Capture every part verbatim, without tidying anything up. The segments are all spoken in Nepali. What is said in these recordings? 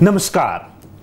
नमस्कार।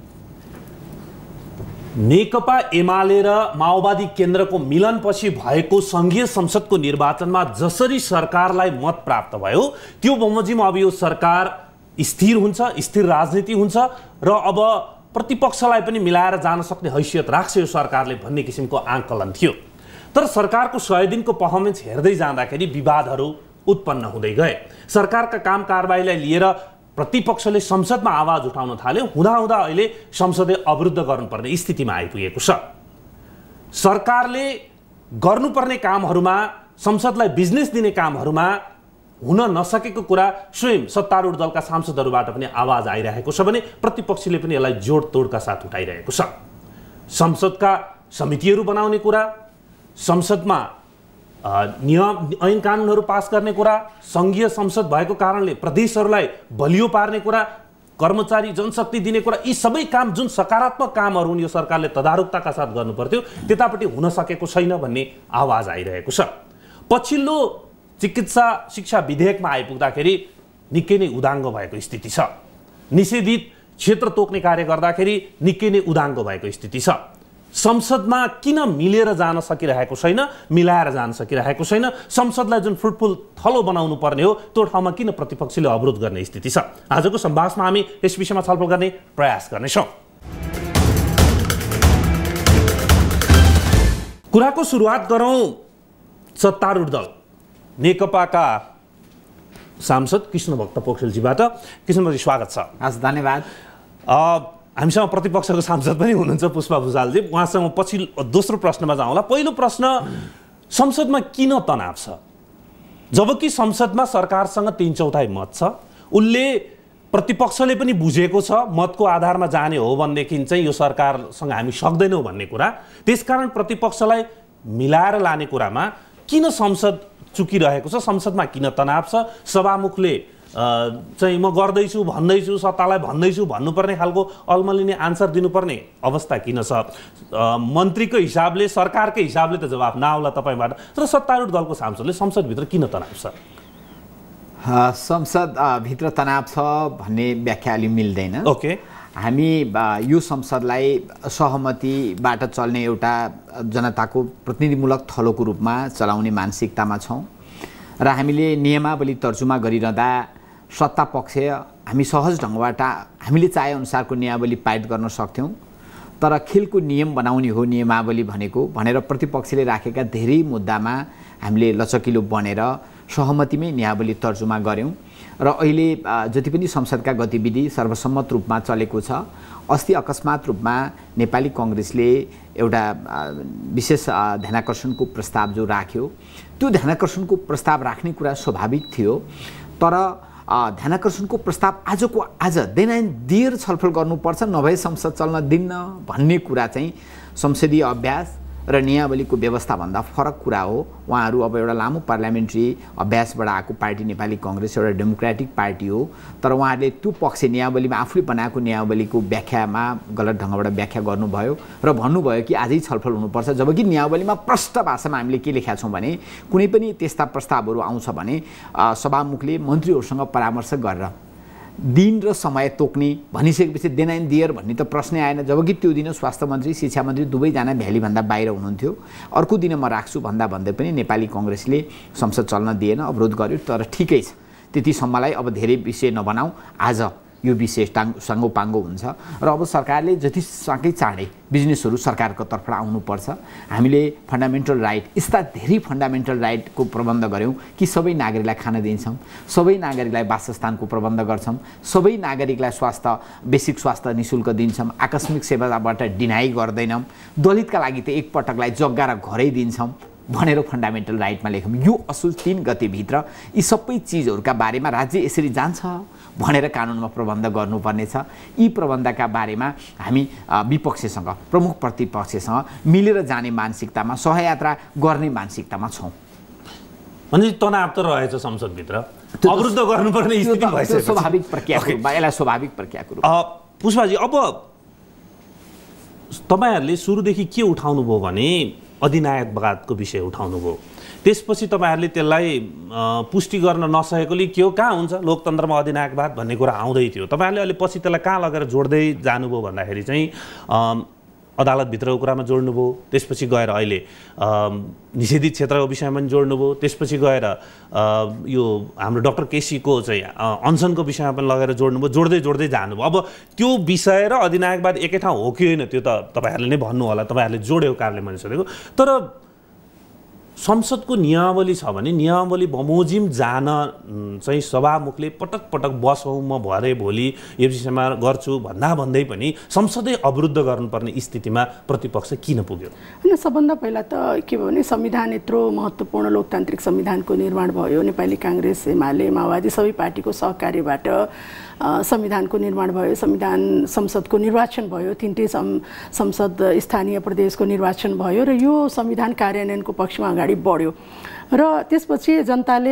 नेकपा एमाले र माओवादी केन्द्रको मिलनपछि भएको संघीय संसदको निर्वाचनमा जसरी सरकारलाई मत प्राप्त भयो त्यो बमोजिम अब यो सरकार स्थिर हुन्छ, स्थिर राजनीति हुन्छ र अब प्रतिपक्षलाई पनि मिलाएर जान सक्ने हैसियत राख्छ यो सरकारले भन्ने किसिमको आंकलन थियो। तर सरकारको सय दिनको पर्फर्मेन्स हेर्दै जाँदाखेरि विवादहरू उत्पन्न हुँदै गए। सरकारका काम कारबाहीलाई लिएर प्रतिपक्षले संसदमा आवाज उठाउन थाल्यो। हुँदाहुँदा अहिले संसदले अवरुद्ध गर्नुपर्ने स्थितिमा आइपुगेको छ। सरकारले गर्नुपर्ने कामहरूमा, संसदलाई बिजनेस दिने कामहरूमा हुन नसकेको कुरा स्वयं सत्तारूढ दलका सांसदहरूबाट पनि आवाज आइरहेको छ भने प्रतिपक्षले पनि यसलाई जोडतोडका साथ उठाइरहेको छ। संसदका समितिहरू बनाउने कुरा, संसदमा नियम ऐन कानुनहरू पास गर्ने कुरा, संघीय संसद भएको कारणले प्रदेशहरूलाई बलियो पार्ने कुरा, कर्मचारी जनशक्ति दिने कुरा, यी सबै काम जुन सकारात्मक कामहरू हुन् यो सरकारले तदारुकताका साथ गर्नुपर्थ्यो त्यतापट्टि हुन सकेको छैन भन्ने आवाज आइरहेको छ। पछिल्लो चिकित्सा शिक्षा विधेयकमा आइपुग्दाखेरि निकै नै उदाङ्ग भएको स्थिति छ। निषेधित क्षेत्र तोक्ने कार्य गर्दाखेरि निकै नै उदाङ्ग भएको स्थिति छ। संसदमा किन मिलेर जान सकिरहेको छैन, मिलाएर जान सकिरहेको छैन, संसदलाई जुन फ्रुटफुल थलो बनाउनु पर्ने हो त्यो ठाउँमा किन प्रतिपक्षले अवरोध गर्ने स्थिति छ? आजको संवादमा हामी यस विषयमा छलफल गर्ने प्रयास गर्नेछौँ। कुराको सुरुवात गरौँ सत्तारूढ दल नेकपाका सांसद कृष्णभक्त पोखरेलजीबाट। कृष्णजी स्वागत छ। हस्, धन्यवाद। हामीसँग प्रतिपक्षको सांसद पनि हुनुहुन्छ पुष्पा भुसालजी, उहाँसँग पछिल्लो दोस्रो प्रश्नमा जाउँला। पहिलो प्रश्न, संसदमा किन तनाव छ? जबकि संसदमा सरकारसँग तीन चौथाइ मत छ, उसले प्रतिपक्षले पनि बुझेको छ मतको आधारमा जाने हो भनेदेखि चाहिँ यो सरकारसँग हामी सक्दैनौँ भन्ने कुरा। त्यसकारण प्रतिपक्षलाई मिलाएर लाने कुरामा किन संसद चुकिरहेको छ? संसदमा किन तनाव छ? सभामुखले चाहिँ म गर्दैछु भन्दैछु, सत्तालाई भन्दैछु भन्नुपर्ने खालको अल्मलिने आन्सर दिनुपर्ने अवस्था किन छ? मन्त्रीको हिसाबले, सरकारकै हिसाबले त जवाफ नआउला तपाईँबाट, तर सत्तारूढ दलको सांसदले संसदभित्र किन तनाव छ? संसद भित्र तनाव छ भन्ने व्याख्या अलि मिल्दैन। ओके, हामी यो संसदलाई सहमतिबाट चल्ने एउटा जनताको प्रतिनिधिमूलक थलोको रूपमा चलाउने मानसिकतामा छौँ र हामीले नियमावली तर्जुमा गरिरहँदा सत्ता पक्ष हामी सहज ढङ्गबाट हामीले चाहेअनुसारको नियमावली पारित गर्न सक्थ्यौँ, तर खेलको नियम बनाउने हो नियमावली भनेको भनेर प्रतिपक्षले राखेका धेरै मुद्दामा हामीले लचकिलो बनेर सहमतिमै नियमावली तर्जुमा गऱ्यौँ र अहिले जति पनि संसदका गतिविधि सर्वसम्मत रूपमा चलेको छ। अस्ति अकस्मात रूपमा नेपाली कङ्ग्रेसले एउटा विशेष ध्यानाकर्षणको प्रस्ताव जो राख्यो, त्यो ध्यानाकर्षणको प्रस्ताव राख्ने कुरा स्वाभाविक थियो, तर ध्यानाकर्षणको प्रस्ताव आजको आज देन एन्ड दिएर छलफल गर्नुपर्छ, नभए संसद चल्न दिन्न भन्ने कुरा चाहिँ संसदीय अभ्यास र नियमावलीको व्यवस्थाभन्दा फरक कुरा हो। उहाँहरू अब एउटा लामो पार्लियामेन्ट्री अभ्यासबाट आएको पार्टी नेपाली कङ्ग्रेस एउटा डेमोक्रेटिक पार्टी हो, तर उहाँहरूले त्यो पक्ष नियमावलीमा आफूले बनाएको नियमावलीको व्याख्यामा गलत ढङ्गबाट व्याख्या गर्नुभयो र भन्नुभयो कि आजै छलफल हुनुपर्छ। जबकि नियमावलीमा प्रष्ट भाषामा हामीले के लेखेका छौँ भने कुनै पनि त्यस्ता प्रस्तावहरू आउँछ भने सभामुखले मन्त्रीहरूसँग परामर्श गरेर दिन र समय तोक्ने भनिसकेपछि देन एन्ड दियर भन्ने त प्रश्नै आएन। जबकि त्यो दिन स्वास्थ्य मन्त्री, शिक्षा मन्त्री दुवैजना भ्यालीभन्दा बाहिर हुनुहुन्थ्यो। अर्को दिन म राख्छु भन्दा भन्दै पनि नेपाली कङ्ग्रेसले संसद चल्न दिएन, अवरोध गर्यो। तर ठिकै छ, त्यतिसम्मलाई अब धेरै विषय नबनाऊ। आज यो विषय टाङ साङ्गोपाङ्गो हुन्छ र अब सरकारले जति सकै चाँडै बिजनेसहरू सरकारको तर्फबाट आउनुपर्छ। हामीले फन्डामेन्टल राइट, यस्ता धेरै फन्डामेन्टल राइटको प्रबन्ध गऱ्यौँ कि सबै नागरिकलाई खान दिन्छौँ, सबै नागरिकलाई वासस्थानको प्रबन्ध गर्छौँ, सबै नागरिकलाई स्वास्थ्य बेसिक स्वास्थ्य निःशुल्क दिन्छौँ, आकस्मिक सेवाबाट डिनाइ गर्दैनौँ, दलितका लागि त एकपटकलाई जग्गा र घरै दिन्छौँ भनेर फन्डामेन्टल राइटमा लेखौँ। यो असुल तीन गतिभित्र यी सबै चिजहरूका बारेमा राज्य यसरी जान्छ भनेर कानुनमा प्रबन्ध गर्नुपर्नेछ। यी प्रबन्धका बारेमा हामी विपक्षसँग, प्रमुख प्रतिपक्षसँग मिलेर जाने मानसिकतामा, सहयात्रा गर्ने मानसिकतामा छौँ। भने तनाव त रहेछ संसदभित्र, अवरुद्ध गर्नुपर्ने स्थिति भइसक्यो। स्वाभाविक प्रक्रियाको रूपमा यसलाई स्वाभाविक प्रक्रियाको रूपमा। पुष्पाजी, अब तपाईँहरूले सुरुदेखि के उठाउनु भयो भने अधिनायकवादको विषय उठाउनु भयो। त्यसपछि तपाईँहरूले त्यसलाई पुष्टि गर्न नसकेकोले के हो, कहाँ हुन्छ लोकतन्त्रमा अधिनायकवाद भन्ने कुरा आउँदै थियो। तपाईँहरूले अहिले पछि त्यसलाई कहाँ लगेर जोड्दै जानुभयो भन्दाखेरि चाहिँ अदालतभित्रको कुरामा जोड्नुभयो, त्यसपछि गएर अहिले निषेधित क्षेत्रको विषयमा पनि जोड्नुभयो, त्यसपछि गएर यो हाम्रो डाक्टर केसीको चाहिँ अनसनको विषयमा पनि लगेर जोड्नुभयो, जोड्दै जोड्दै जानुभयो। अब त्यो विषय र अधिनायकवाद एकै ठाउँ हो कि होइन त्यो त तपाईँहरूले नै भन्नु होला, तपाईँहरूले जोड्यो कारणले मैले सोधेको। तर संसदको नियमावली छ भने नियमावली बमोजिम जान चाहिँ सभामुखले पटक पटक बसौँ म भरे भोलि यो विषयमा गर्छु भन्दा भन्दै पनि संसदै अवरुद्ध गर्नुपर्ने स्थितिमा प्रतिपक्ष किन पुग्यो? होइन, सबभन्दा पहिला त के भयो भने संविधान यत्रो महत्त्वपूर्ण लोकतान्त्रिक संविधानको निर्माण भयो। नेपाली काङ्ग्रेस, एमाले, माओवादी सबै पार्टीको सहकार्यबाट संविधानको निर्माण भयो, संविधान संसदको निर्वाचन भयो, तिनटै संसद स्थानीय प्रदेशको निर्वाचन भयो र यो संविधान कार्यान्वयनको पक्षमा अगाडि बढ्यो र त्यसपछि जनताले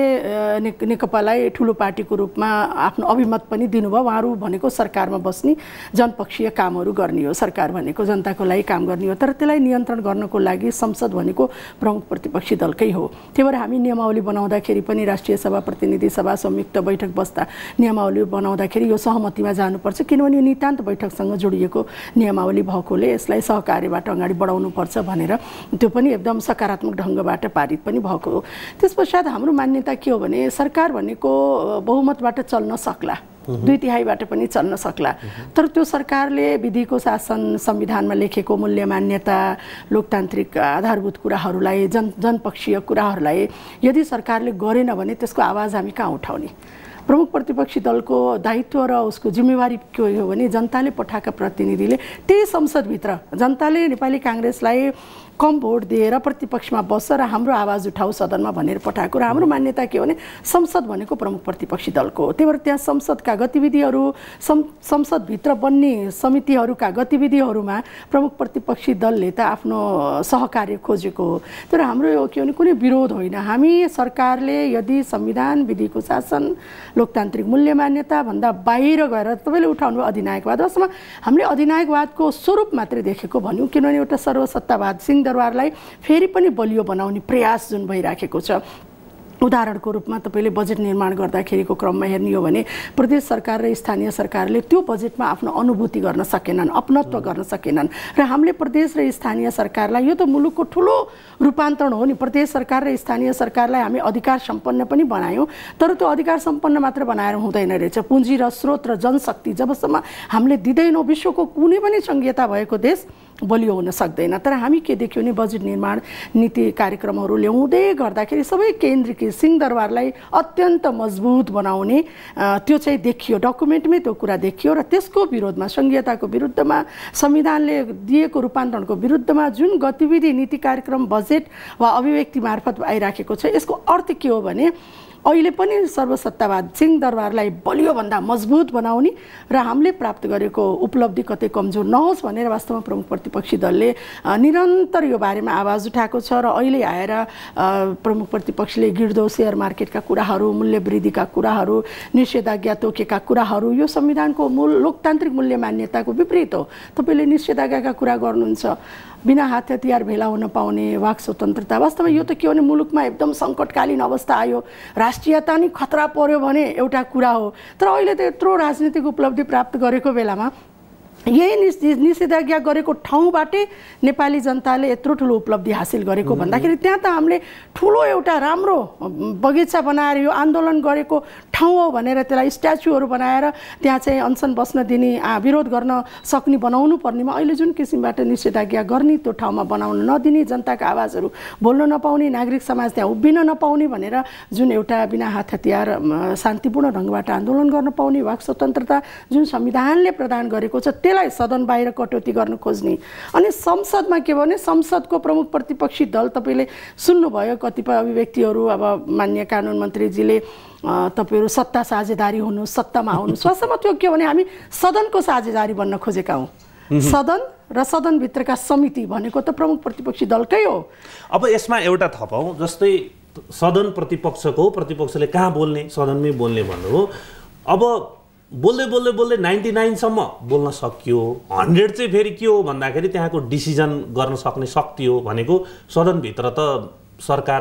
नेकपालाई ठुलो पार्टीको रूपमा आफ्नो अभिमत पनि दिनुभयो। उहाँहरू भनेको सरकारमा बस्ने, जनपक्षीय कामहरू गर्ने हो, सरकार भनेको जनताको लागि काम गर्ने हो, तर त्यसलाई नियन्त्रण गर्नको लागि संसद भनेको प्रमुख प्रतिपक्षी दलकै हो। त्यही भएर हामी नियमावली बनाउँदाखेरि पनि राष्ट्रिय सभा, प्रतिनिधि सभा संयुक्त बैठक बस्दा नियमावली बनाउँदाखेरि यो सहमतिमा जानुपर्छ, किनभने यो नितान्त बैठकसँग जोडिएको नियमावली भएकोले यसलाई सहकार्यबाट अगाडि बढाउनुपर्छ भनेर त्यो पनि एकदम सकारात्मक ढङ्गबाट पारित पनि भएको हो। त्यसपश्चात हाम्रो मान्यता के हो भने सरकार भनेको बहुमतबाट चल्न सक्ला, दुई तिहाईबाट पनि चल्न सक्ला, तर त्यो सरकारले विधिको शासन, संविधानमा लेखेको मूल्य मान्यता, लोकतान्त्रिक आधारभूत कुराहरूलाई, जन जनपक्षीय कुराहरूलाई यदि सरकारले गरेन भने त्यसको आवाज हामी कहाँ उठाउने? प्रमुख प्रतिपक्षी दलको दायित्व र उसको जिम्मेवारी के हो भने जनताले पठाएका प्रतिनिधिले त्यही संसदभित्र जनताले नेपाली काङ्ग्रेसलाई कम भोट दिएर प्रतिपक्षमा बस्छ र हाम्रो आवाज उठाऊ सदनमा भनेर पठाएको र हाम्रो मान्यता के हो भने संसद भनेको प्रमुख प्रतिपक्षी दलको हो। त्यही भएर त्यहाँ संसदका गतिविधिहरू, सं संसदभित्र बन्ने समितिहरूका गतिविधिहरूमा प्रमुख प्रतिपक्षी दलले त आफ्नो सहकार्य खोजेको हो। तर हाम्रो यो के भने कुनै विरोध होइन। हामी सरकारले यदि संविधान, विधिको शासन, लोकतान्त्रिक मूल्य मान्यता भन्दा बाहिर गएर तपाईँले उठाउनु अधिनायकवाद, वास्तवमा हामीले अधिनायकवादको स्वरूप मात्रै देखेको भन्यौँ, किनभने एउटा सर्वसत्तावाद सिंह दरबारलाई फेरि पनि बलियो बनाउने प्रयास जुन भइराखेको छ। उदाहरणको रूपमा तपाईँले बजेट निर्माण गर्दाखेरिको क्रममा हेर्ने हो भने प्रदेश सरकार र स्थानीय सरकारले त्यो बजेटमा आफ्नो अनुभूति गर्न सकेनन्, अपनत्व गर्न सकेनन् र हामीले प्रदेश र स्थानीय सरकारलाई, यो त मुलुकको ठुलो रूपान्तरण हो नि, प्रदेश सरकार र स्थानीय सरकारलाई हामी अधिकार सम्पन्न पनि बनायौँ, तर त्यो अधिकार सम्पन्न मात्र बनाएर हुँदैन रहेछ। पुँजी र स्रोत र जनशक्ति जबसम्म हामीले दिँदैनौँ, विश्वको कुनै पनि संघीयता भएको देश बलियो हुन सक्दैन। तर हामी के देख्यौँ भने बजेट निर्माण नीति कार्यक्रमहरू ल्याउँदै गर्दाखेरि सबै केन्द्रीकृत सिंहदरबारलाई अत्यन्त मजबुत बनाउने त्यो चाहिँ देखियो, डकुमेन्टमै त्यो कुरा देखियो र त्यसको विरोधमा, संघीयताको विरुद्धमा, संविधानले दिएको रूपान्तरणको विरुद्धमा जुन गतिविधि, नीति कार्यक्रम, बजेट वा अभिव्यक्ति मार्फत आइराखेको छ, यसको अर्थ के हो भने अहिले पनि सर्वसत्तावाद सिंहदरबारलाई बलियोभन्दा मजबुत बनाउने र हामीले प्राप्त गरेको उपलब्धि कतै कमजोर नहोस् भनेर वास्तवमा प्रमुख प्रतिपक्षी दलले निरन्तर यो बारेमा आवाज उठाएको छ। र अहिले आएर प्रमुख प्रतिपक्षले गिर्दो सेयर मार्केटका कुराहरू, मूल्य वृद्धिका कुराहरू, निषेधाज्ञा तोकेका कुराहरू यो संविधानको मूल लोकतान्त्रिक मूल्य मान्यताको विपरीत हो। तपाईँले निषेधाज्ञाका कुरा गर्नुहुन्छ, बिना हात हतियार भेला हुन पाउने, वाक स्वतन्त्रता, वास्तवमा यो त के भने मुलुकमा एकदम सङ्कटकालीन अवस्था आयो, राष्ट्रियता नै खतरा पर्यो भने एउटा कुरा हो। तर अहिले त यत्रो राजनीतिक उपलब्धि प्राप्त गरेको बेलामा यही निषेधाज्ञा गरेको ठाउँबाटै नेपाली जनताले यत्रो ठुलो उपलब्धि हासिल गरेको भन्दाखेरि त्यहाँ त हामीले ठुलो एउटा राम्रो बगैँचा बनाएर यो आन्दोलन गरेको ठाउँ हो भनेर त्यसलाई स्ट्याचुहरू बनाएर त्यहाँ चाहिँ अनसन बस्न दिने, विरोध गर्न सक्ने बनाउनु पर्नेमा अहिले जुन किसिमबाट निषेधाज्ञा गर्ने, त्यो ठाउँमा बनाउन नदिने, जनताका आवाजहरू बोल्न नपाउने, नागरिक समाज त्यहाँ उभिन नपाउने भनेर जुन एउटा बिना हात हतियार शान्तिपूर्ण ढङ्गबाट आन्दोलन गर्न पाउने, वाक स्वतन्त्रता जुन संविधानले प्रदान गरेको छ त्यसलाई सदन बाहिर कटौती गर्न खोज्ने। अनि संसदमा के भने संसदको प्रमुख प्रतिपक्षी दल, तपाईँले सुन्नुभयो कतिपय अभिव्यक्तिहरू, अब मान्य कानुन मन्त्रीजीले तपाईँहरू सत्ता साझेदारी हुनु, सत्तामा आउनुहोस्, वास्तवमा त्यो के भने हामी सदनको साझेदारी बन्न खोजेका हौँ। सदन र सदनभित्रका समिति भनेको त प्रमुख प्रतिपक्षी दलकै हो। अब यसमा एउटा थपौँ, जस्तै सदन प्रतिपक्षको, प्रतिपक्षले कहाँ बोल्ने, सदनमै बोल्ने भन्नु हो। अब बोल्दै बोल्दै बोल्दै नाइन्टी नाइनसम्म बोल्न सकियो, हन्ड्रेड चाहिँ फेरि के हो भन्दाखेरि त्यहाँको डिसिजन गर्न सक्ने शक्ति हो भनेको सदनभित्र त सरकार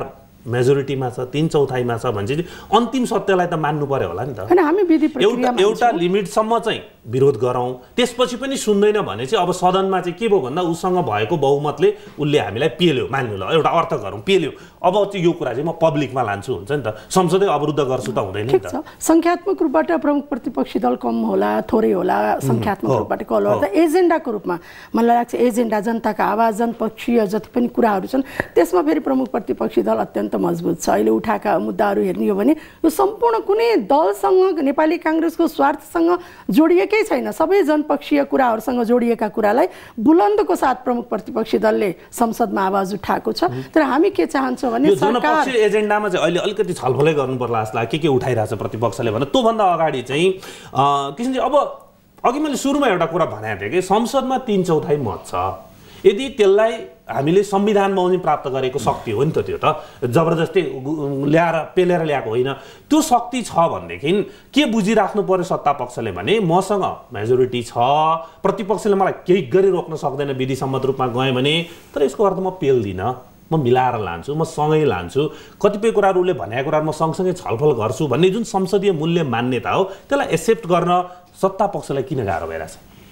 मेजोरिटीमा छ, तीन चौथाइमा छ भने चाहिँ अन्तिम सत्यलाई त मान्नु पर्यो होला नि त। हैन, हामी विधि एउटा एउटा लिमिटसम्म चाहिँ विरोध गरौँ, त्यसपछि पनि सुन्दैन भने चाहिँ अब सदनमा चाहिँ के भयो भन्दा उसँग भएको बहुमतले उसले हामीलाई पेल्यो, मान्नु ल एउटा अर्थ गरौँ, पेल्यो, अब चाहिँ यो कुरा चाहिँ म पब्लिकमा लान्छु हुन्छ नि त, संसदै अवरुद्ध गर्छु त हुँदैन नि त। संख्यात्मक रूपबाट प्रमुख प्रतिपक्षी दल कम होला थोरै होला, संख्यात्मक रूपबाट कल गर्दा एजेन्डाको रूपमा मलाई लाग्छ एजेन्डा जनताको आवाज जनपक्षीय जति पनि कुराहरू छन् त्यसमा फेरि प्रमुख प्रतिपक्षी दल अत्यन्त मजबुत छ। अहिले उठाएका मुद्दाहरू हेर्ने हो भने यो सम्पूर्ण कुनै दलसँग नेपाली कांग्रेसको स्वार्थसँग जोडिएकै छैन, सबै जनपक्षीय कुराहरूसँग जोडिएका कुरालाई बुलन्दको साथ प्रमुख प्रतिपक्षी दलले संसदमा आवाज उठाएको छ। तर हामी के चाहन्छौँ भने जनपक्षीय एजेन्डामा चाहिँ अहिले अलिकति छलफलै गर्नु पर्ला जस्तो लाग्छ, के के उठाइरहेछ प्रतिपक्षले भने त्योभन्दा अगाडि चाहिँ किसिमले अब अघि मैले सुरुमा एउटा कुरा भनेको थिएँ कि संसदमा तीन चौथाइ मत छ, यदि त्यसलाई हामीले संविधान बमोजिम प्राप्त गरेको शक्ति हो नि त, त्यो त जबरजस्ती ल्याएर पेलेर ल्याएको होइन, त्यो शक्ति छ भनेदेखि के बुझिराख्नु पर्यो सत्ता पक्षले भने मसँग मेजोरिटी छ, प्रतिपक्षले मलाई केही गरी रोक्न सक्दैन विधि सम्मत रूपमा गएँ भने, तर यसको अर्थ म पेल्दिनँ, म मिलाएर लान्छु, म सँगै लान्छु, कतिपय कुराहरू उसले भनेका कुराहरू म सँगसँगै छलफल गर्छु भन्ने जुन संसदीय मूल्य मान्यता हो त्यसलाई एक्सेप्ट गर्न सत्ता पक्षलाई किन गाह्रो भइरहेछ?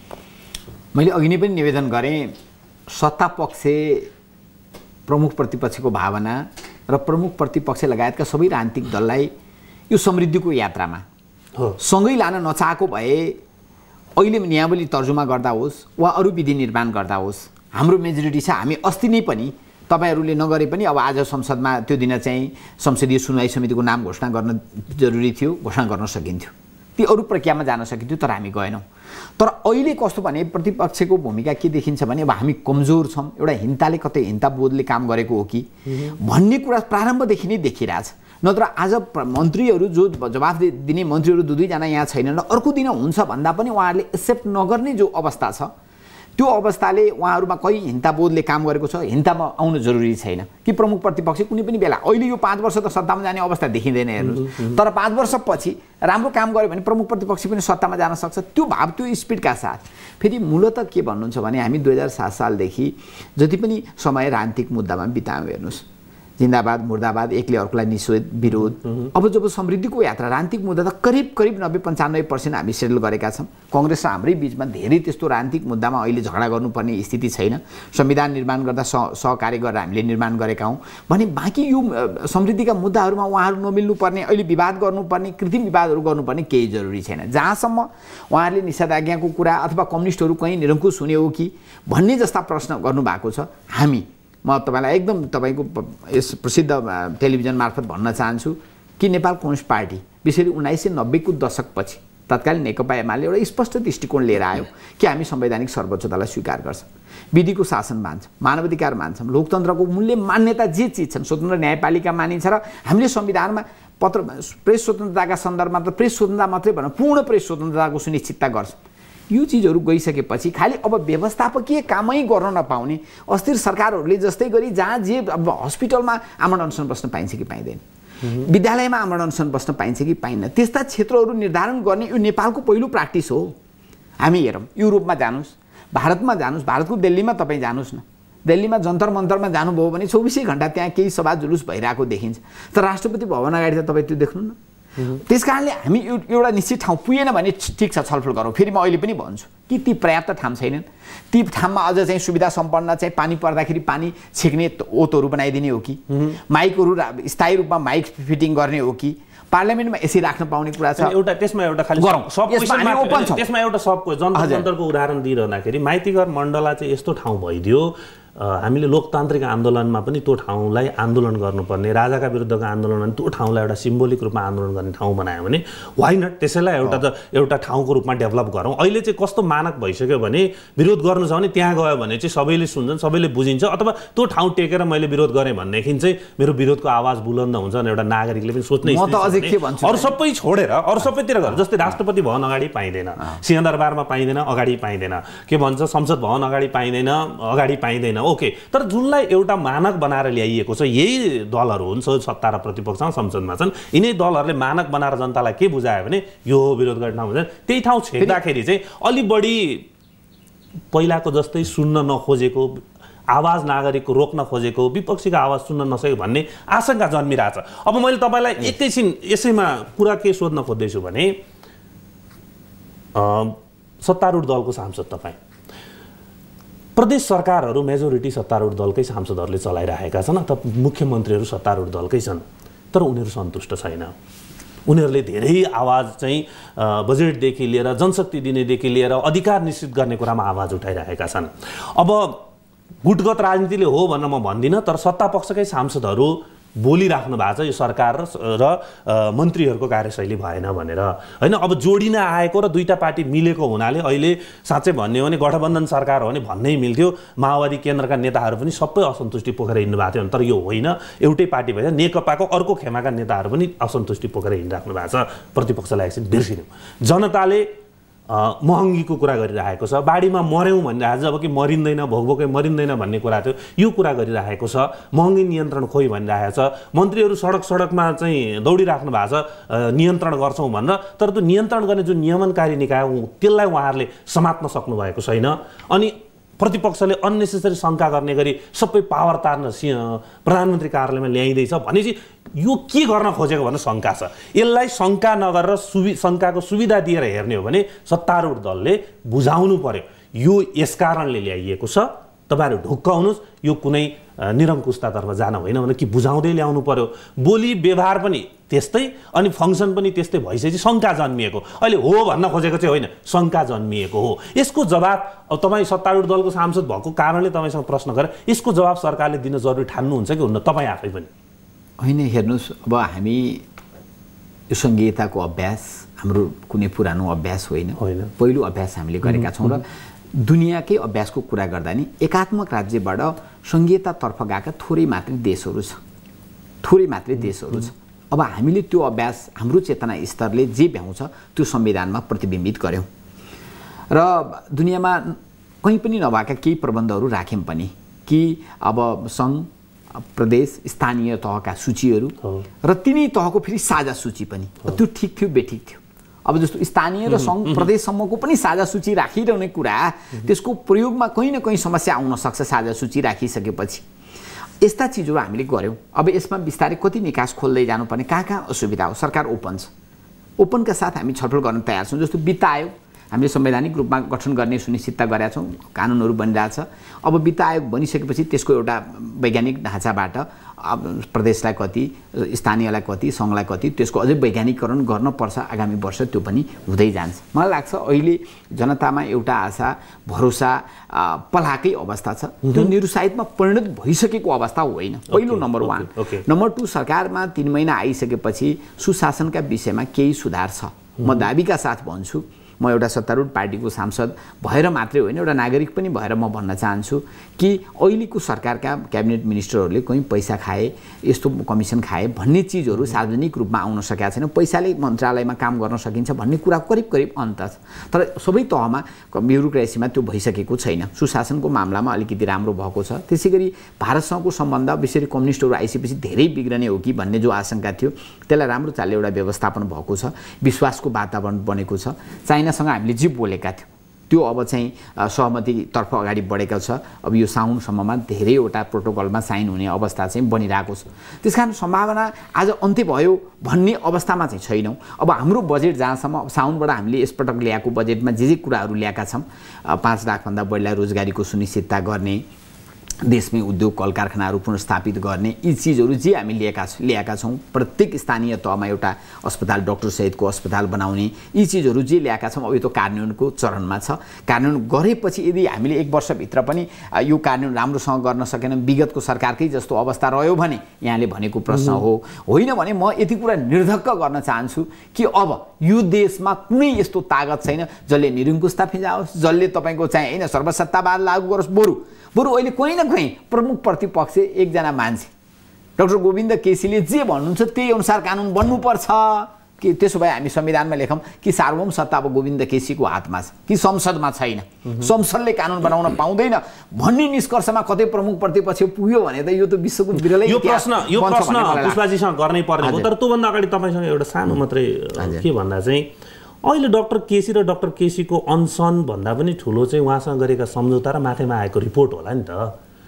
मैले अघि नै पनि निवेदन गरेँ, सत्ता पक्ष प्रमुख प्रतिपक्षको भावना र प्रमुख प्रतिपक्ष लगायतका सबै राजनीतिक दललाई यो समृद्धिको यात्रामा सँगै लान नचाहेको भए अहिले नियमावली तर्जुमा गर्दा होस् वा अरू विधि निर्माण गर्दा होस्, हाम्रो मेजोरिटी छ, हामी अस्ति नै पनि तपाईहरूले नगरे पनि अब आज संसदमा त्यो दिन चाहिँ संसदीय सुनवाई समितिको नाम घोषणा गर्न जरुरी थियो, घोषणा गर्न सकिन्थ्यो, ती अरू प्रक्रियामा जान सकिन्थ्यो, तर हामी गएनौँ। तर अहिले कस्तो भने प्रतिपक्षको भूमिका के देखिन्छ भने अब हामी कमजोर छौँ, एउटा हिंताले कतै हिंता बोधले काम गरेको हो कि भन्ने कुरा प्रारम्भदेखि नै देखिरहेछ। नत्र आज मन्त्रीहरू जो जवाफ दिने मन्त्रीहरू दुई दुईजना यहाँ छैनन् र अर्को दिन हुन्छ भन्दा पनि उहाँहरूले एक्सेप्ट नगर्ने जो अवस्था छ, त्यो अवस्थाले उहाँहरूमा कहीँ हिंताबोधले काम गरेको छ, हिंतामा आउनु जरुरी छैन कि प्रमुख प्रतिपक्ष कुनै पनि बेला अहिले यो पाँच वर्ष त सत्तामा जाने अवस्था देखिँदैन हेर्नुहोस्, तर पाँच वर्षपछि राम्रो काम गर्यो भने प्रमुख प्रतिपक्ष पनि सत्तामा जान सक्छ। त्यो भाव त्यो स्पिडका साथ फेरि मूलतः के भन्नुहुन्छ भने हामी दुई हजार सात सालदेखि जति पनि समय राजनीतिक मुद्दामा बितायौँ हेर्नुहोस्, जिन्दाबाद मुर्दाबाद, एकले अर्कोलाई निषेध विरोध, अब जब समृद्धिको यात्रा राजनीतिक मुद्दा त करिब करिब नब्बे पन्चानब्बे पर्सेन्ट हामी सेटल गरेका छौँ। कङ्ग्रेस र हाम्रै बिचमा धेरै त्यस्तो राजनीतिक मुद्दामा अहिले झगडा गर्नुपर्ने स्थिति छैन, संविधान निर्माण गर्दा सह सहकार्य गरेर हामीले निर्माण गरेका हौँ भने बाँकी यो समृद्धिका मुद्दाहरूमा उहाँहरू नमिल्नुपर्ने, अहिले विवाद गर्नुपर्ने, कृत्रिम विवादहरू गर्नुपर्ने केही जरुरी छैन। जहाँसम्म उहाँहरूले निषेधाज्ञाको कुरा अथवा कम्युनिस्टहरू कहीँ निरङ्कुश हुने हो कि भन्ने जस्ता प्रश्न गर्नुभएको छ, हामी म तपाईँलाई एकदम तपाईँको यस प्रसिद्ध टेलिभिजन मार्फत भन्न चाहन्छु कि नेपाल कम्युनिस्ट पार्टी विशेष उन्नाइस सय नब्बेको दशकपछि तत्कालीन नेकपा एमाले एउटा स्पष्ट दृष्टिकोण लिएर आयो कि हामी संवैधानिक सर्वोच्चतालाई स्वीकार गर्छौँ, विधिको शासन मान्छौँ, मानवाधिकार मान्छौँ, लोकतन्त्रको मूल्य मान्यता जे चिज छन्, स्वतन्त्र न्यायपालिका मानिन्छ र हामीले संविधानमा पत्र प्रेस स्वतन्त्रताका सन्दर्भमा त प्रेस स्वतन्त्रता मात्रै भनौँ, पूर्ण प्रेस स्वतन्त्रताको सुनिश्चितता गर्छौँ। यो चिजहरू गइसकेपछि खालि अब व्यवस्थापकीय कामै गर्न नपाउने अस्थिर सरकारहरूले जस्तै गरी जहाँ जे अब हस्पिटलमा आमरण अनसन बस्न पाइन्छ कि पाइँदैन, विद्यालयमा आमरण अनसन बस्न पाइन्छ कि पाइन्न, त्यस्ता क्षेत्रहरू निर्धारण गर्ने यो नेपालको पहिलो प्र्याक्टिस हो। हामी हेरौँ, युरोपमा जानुहोस्, भारतमा जानुहोस्, भारतको दिल्लीमा तपाईँ जानुहोस् न, दिल्लीमा जन्तर मन्तरमा जानुभयो भने चौबिसै घन्टा त्यहाँ केही सभा जुलुस भइरहेको देखिन्छ, तर राष्ट्रपति भवन अगाडि त तपाईँ त्यो देख्नु न। त्यस कारणले हामी एउटा निश्चित ठाउँ पुगेन भने ठिक छ छलफल गरौँ। फेरि म अहिले पनि भन्छु कि ती पर्याप्त ठाउँ छैनन्, ती ठाउँमा अझ चाहिँ सुविधा सम्पन्न चाहिँ पानी पर्दाखेरि पानी छेक्ने ओतहरू बनाइदिने हो कि, माइकहरू स्थायी रूपमा माइक फिटिङ गर्ने हो कि, पार्लियामेन्टमा एसी राख्न पाउने कुरा छ। एउटा त्यसमा एउटा खालि त्यसमा एउटा सबको जन्तर जन्तरको उदाहरण दिइरहँदाखेरि माइतीघर मण्डला चाहिँ यस्तो ठाउँ भइदियो, हामीले लोकतान्त्रिक आन्दोलनमा पनि त्यो ठाउँलाई आन्दोलन गर्नुपर्ने, राजाका विरुद्धको आन्दोलन त्यो ठाउँलाई एउटा सिम्बोलिक रूपमा आन्दोलन गर्ने ठाउँ बनायो भने वाइ नट त्यसैलाई एउटा त एउटा ठाउँको रूपमा डेभलप गरौँ। अहिले चाहिँ कस्तो मानक भइसक्यो भने विरोध गर्नु छ भने त्यहाँ गयो भने चाहिँ सबैले सुन्छन्, सबैले बुझिन्छ, अथवा त्यो ठाउँ टेकेर मैले विरोध गरेँ भनेदेखि चाहिँ मेरो विरोधको आवाज बुलन्द हुन्छ भने एउटा नागरिकले पनि सोच्ने, अरू सबै छोडेर अरू सबैतिर गएर जस्तै राष्ट्रपति भवन अगाडि पाइँदैन, सिंहदरबारमा पाइँदैन, अगाडि पाइँदैन, के भन्छ संसद भवन अगाडि पाइँदैन, अगाडि पाइँदैन, ओके। तर जुनलाई एउटा मानक बनाएर ल्याइएको छ, यही दलहरू हुन् सत्ता र प्रतिपक्षमा संसदमा छन्, यिनै दलहरूले मानक बनाएर जनतालाई के बुझायो भने यो विरोध गर्ने ठाउँ हुन्छ, त्यही ठाउँ छेक्दाखेरि चाहिँ अलि बढी पहिलाको जस्तै सुन्न नखोजेको आवाज नागरिकको रोक्न खोजेको, विपक्षीको आवाज सुन्न नसकेको भन्ने आशंका जन्मिरहेछ। अब मैले तपाईँलाई एकैछिन यसैमा कुरा के सोध्न खोज्दैछु भने सत्तारूढ दलको सांसद तपाईँ, प्रदेश सरकारहरू मेजोरिटी सत्तारूढ दलकै सांसदहरूले चलाइरहेका छन् अथवा मुख्यमन्त्रीहरू सत्तारूढ दलकै छन्, तर उनीहरू सन्तुष्ट छैन। उनीहरूले धेरै आवाज चाहिँ बजेटदेखि लिएर जनशक्ति दिनेदेखि लिएर अधिकार निश्चित गर्ने कुरामा आवाज उठाइरहेका छन्। अब गुटगत राजनीतिले हो भनेर म भन्दिनँ, तर सत्तापक्षकै सांसदहरू बोलिराख्नु भएको छ यो सरकार र मन्त्रीहरूको कार्यशैली भएन भनेर होइन। अब जोडिन आएको र दुईटा पार्टी मिलेको हुनाले अहिले साँच्चै भन्ने हो भने गठबन्धन सरकार हो भने भन्नै मिल्थ्यो। माओवादी केन्द्रका नेताहरू पनि सबै असन्तुष्टि पोखेर हिँड्नु भएको थियो, तर यो होइन, एउटै पार्टी भएर नेकपाको अर्को खेमाका नेताहरू पनि असन्तुष्टि पोखेर हिँडिराख्नु भएको छ। प्रतिपक्षलाई एकछिन बिर्सिदिउँ। जनताले महँगीको कुरा गरिरहेको छ, बाढीमा मर्यौँ भनिरहेको छ, अब कि मरिँदैन भोकभोकै मरिँदैन भन्ने कुरा थियो, यो कुरा गरिरहेको छ। महँगी नियन्त्रण खोइ भनिरहेको छ। मन्त्रीहरू सडक सडकमा चाहिँ दौडिराख्नु भएको छ नियन्त्रण गर्छौँ भनेर, तर त्यो नियन्त्रण गर्ने जुन नियमनकारी निकाय त्यसलाई उहाँहरूले समात्न सक्नुभएको छैन। अनि प्रतिपक्षले अन्नेसेसरी शङ्का गर्ने गरी सबै पावर तार्न प्रधानमन्त्री कार्यालयमा ल्याइँदैछ भनेपछि यो के गर्न खोजेको भन्ने शङ्का छ। यसलाई शङ्का नगरेर सुवि शङ्काको सुविधा दिएर हेर्ने हो भने सत्तारूढ दलले बुझाउनु पर्यो यो यस कारणले ल्याइएको छ, तपाईँहरू ढुक्क हुनुहोस्, यो कुनै निरङ्कुशतातर्फ जान होइन भने कि बुझाउँदै ल्याउनु पर्यो। बोली व्यवहार पनि त्यस्तै अनि फङ्सन पनि त्यस्तै भइसकेपछि शङ्का जन्मिएको, अहिले हो भन्न खोजेको चाहिँ होइन, शङ्का जन्मिएको हो। यसको जवाब अब तपाईँ सत्तारूढ दलको सांसद भएको कारणले तपाईँसँग प्रश्न गरेँ, यसको जवाब सरकारले दिन जरुरी ठान्नुहुन्छ कि हुन्न तपाईँ आफै पनि? होइन, हेर्नुहोस्, अब हामी यो सङ्घीयताको अभ्यास हाम्रो कुनै पुरानो अभ्यास होइन, पहिलो अभ्यास हामीले गरेका छौँ र दुनियाँकै अभ्यासको कुरा गर्दा नि एकात्मक राज्यबाट सङ्घीयतातर्फ गएका थोरै मात्रै देशहरू छ, थोरै मात्रै देशहरू छ। अब हामीले त्यो अभ्यास हाम्रो चेतना स्तरले जे भ्याउँछ त्यो संविधानमा प्रतिबिम्बित गऱ्यौँ र दुनियाँमा कहीँ पनि नभएका केही प्रबन्धहरू राख्यौँ पनि कि अब सङ्घ, प्रदेश, स्थानीय तहका सूचीहरू र तिनै तहको फेरि साझा सूची पनि, त्यो ठिक थियो बेठिक थियो। अब जस्तो स्थानीय र सङ्घ प्रदेशसम्मको पनि साझा सूची राखिरहने कुरा, त्यसको प्रयोगमा कहीँ न कहीँ समस्या आउन सक्छ साझा सूची राखिसकेपछि। यस्ता चिजहरू हामीले गऱ्यौँ। अब यसमा बिस्तारै कति निकास खोल्दै जानुपर्ने, कहाँ कहाँ असुविधा हो, सरकार ओपन छ, ओपनका साथ हामी छलफल गर्न तयार छौँ। जस्तो वित्त आयोग हामीले संवैधानिक रूपमा गठन गर्ने सुनिश्चितता गरेका छौँ, कानुनहरू बनिरहेछ। अब वित्त आयोग बनिसकेपछि त्यसको एउटा वैज्ञानिक ढाँचाबाट प्रदेशलाई कति, स्थानीयलाई कति, सङ्घलाई कति, त्यसको अझै वैज्ञानिकरण गर्नुपर्छ आगामी वर्ष, त्यो पनि हुँदै जान्छ। मलाई लाग्छ अहिले जनतामा एउटा आशा भरोसा पलाकै अवस्था छ, त्यो निरुत्साहितमा परिणत भइसकेको अवस्था होइन, पहिलो नम्बर वान। नम्बर टू, सरकारमा तिन महिना आइसकेपछि सुशासनका विषयमा केही सुधार छ। म दाबीका साथ भन्छु, म एउटा सत्तारूढ पार्टीको सांसद भएर मात्रै होइन, एउटा नागरिक पनि भएर म भन्न चाहन्छु कि अहिलेको सरकारका क्याबिनेट मिनिस्टरहरूले कहीँ पैसा खाए, यस्तो कमिसन खाए भन्ने चिजहरू सार्वजनिक रूपमा आउन सकेका छैन। पैसाले मन्त्रालयमा काम गर्न सकिन्छ भन्ने कुरा करिब करिब अन्त छ, तर सबै तहमा ब्युरोक्रेसीमा त्यो भइसकेको छैन। सुशासनको मामलामा अलिकति राम्रो भएको छ। त्यसै गरी भारतसँगको सम्बन्ध विशेष कम्युनिस्टहरू आइसकेपछि धेरै बिग्रने हो कि भन्ने जो आशंका थियो, त्यसलाई राम्रो चालले एउटा व्यवस्थापन भएको छ, विश्वासको वातावरण बनेको छ। चाइनासँग हामीले जे बोलेका थियौँ त्यो अब चाहिँ सहमतितर्फ अगाडि बढेको छ। अब यो साउनसम्ममा धेरैवटा प्रोटोकलमा साइन हुने अवस्था चाहिँ बनिरहेको छ। त्यस कारण सम्भावना आज अन्त्य भयो भन्ने अवस्थामा चाहिँ छैनौँ। अब हाम्रो बजेट जहाँसम्म साउनबाट हामीले यसपटक ल्याएको बजेटमा जे जे कुराहरू ल्याएका छौँ, पाँच लाखभन्दा बढीलाई रोजगारीको सुनिश्चितता गर्ने, देशमै उद्योग कल कारखानाहरू पुनर्स्थापित गर्ने, यी चिजहरू जे हामी ल्याएका ल्याएका छौँ, प्रत्येक स्थानीय तहमा एउटा अस्पताल, डाक्टर सहितको अस्पताल बनाउने, यी चिजहरू जे ल्याएका छौँ, अब यो त कार्यान्वयनको चरणमा छ। कार्यान्वयन गरेपछि यदि हामीले एक वर्षभित्र पनि यो कार्यान्वयन राम्रोसँग गर्न सकेनौँ, विगतको सरकारकै जस्तो अवस्था रह्यो भने यहाँले भनेको प्रश्न हो, होइन भने म यति कुरा निर्धक्क गर्न चाहन्छु कि अब यो देशमा कुनै यस्तो तागत छैन जसले निरङ्कुशता फिजाओस्, जसले तपाईँको चाहिँ होइन सर्वसत्तावाद लागू गरोस्। बरु बरु अहिले कहीँ न कहीँ प्रमुख प्रतिपक्ष एकजना मान्छे डाक्टर गोविन्द केसीले जे भन्नुहुन्छ त्यही अनुसार कानुन बन्नुपर्छ कि त्यसो भए हामी संविधानमा लेखौँ कि सार्वभौम सत्ता अब गोविन्द केसीको हातमा छ कि संसदमा छैन, संसदले कानुन बनाउन पाउँदैन भन्ने निष्कर्षमा कतै प्रमुख प्रतिपक्ष पुग्यो भने त यो त विश्वको विरलै यो प्रश्न यो प्रश्न पुष्पाजीसँग गर्नै पर्ने हो। तर त्योभन्दा अगाडि तपाईँसँग एउटा सानो मात्रै के भन्दा चाहिँ अहिले डाक्टर केसी र डाक्टर केसीको अनसन भन्दा पनि ठुलो चाहिँ उहाँसँग गरेका सम्झौता र माथिमा आएको रिपोर्ट होला नि त।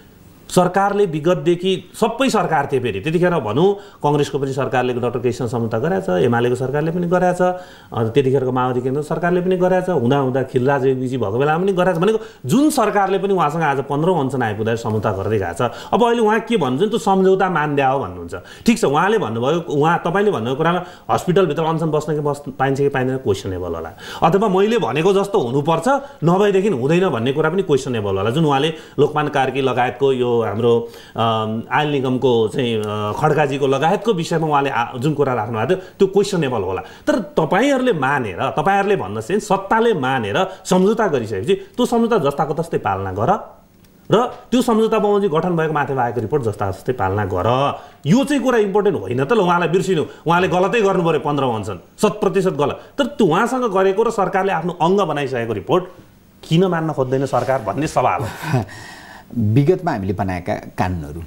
सरकारले विगतदेखि सबै सरकार थिए फेरि त्यतिखेर भनौँ कङ्ग्रेसको पनि सरकारले डाक्टर केसीसँग सम्झौता गरेछ, एमालेको सरकारले पनि गरेछ, त्यतिखेरको माओवादी केन्द्र सरकारले पनि गरेछ, हुँदा हुँदा खिलराज योगीजी भएको बेलामा पनि गरेछ। भनेको जुन सरकारले पनि उहाँसँग आज पन्ध्रौँ अञ्चन आइपुग्दा सम्झौता गर्दै गएको छ। अब अहिले उहाँ के भन्नुहुन्छ त्यो सम्झौता मान्दा हो भन्नुहुन्छ। ठिक छ, उहाँले भन्नुभयो, उहाँ तपाईँले भन्नुभयो कुरामा हस्पिटलभित्र अनसन बस्न कि बस् पाइन्छ कि पाइँदैन क्वेसनेबल होला, अथवा मैले भनेको जस्तो हुनुपर्छ नभएदेखि हुँदैन भन्ने कुरा पनि क्वेसनेबल होला। जुन उहाँले लोकमान कार्की लगायतको यो हाम्रो आयल निगमको चाहिँ खड्काजीको लगायतको विषयमा उहाँले जुन कुरा राख्नुभएको थियो त्यो क्वेसनेबल होला। तर तपाईँहरूले मानेर तपाईँहरूले भन्न चाहिँ सत्ताले मानेर सम्झौता गरिसकेपछि त्यो सम्झौता जस्ताको तस्तै पालना गर र त्यो सम्झौता बमोजिम गठन भएको माथिमा आएको रिपोर्ट जस्ता जस्तै पालना गर। यो चाहिँ कुरा इम्पोर्टेन्ट होइन त। ल उहाँलाई बिर्सिनु, उहाँले गलतै गर्नु पऱ्यो पन्ध्र भन्छन्, शत प्रतिशत गलत। तर त्यो उहाँसँग गरेको र सरकारले आफ्नो अङ्ग बनाइसकेको रिपोर्ट किन मान्न खोज्दैन सरकार भन्ने सवाल हो। विगतमा हामीले बनाएका कानुनहरू,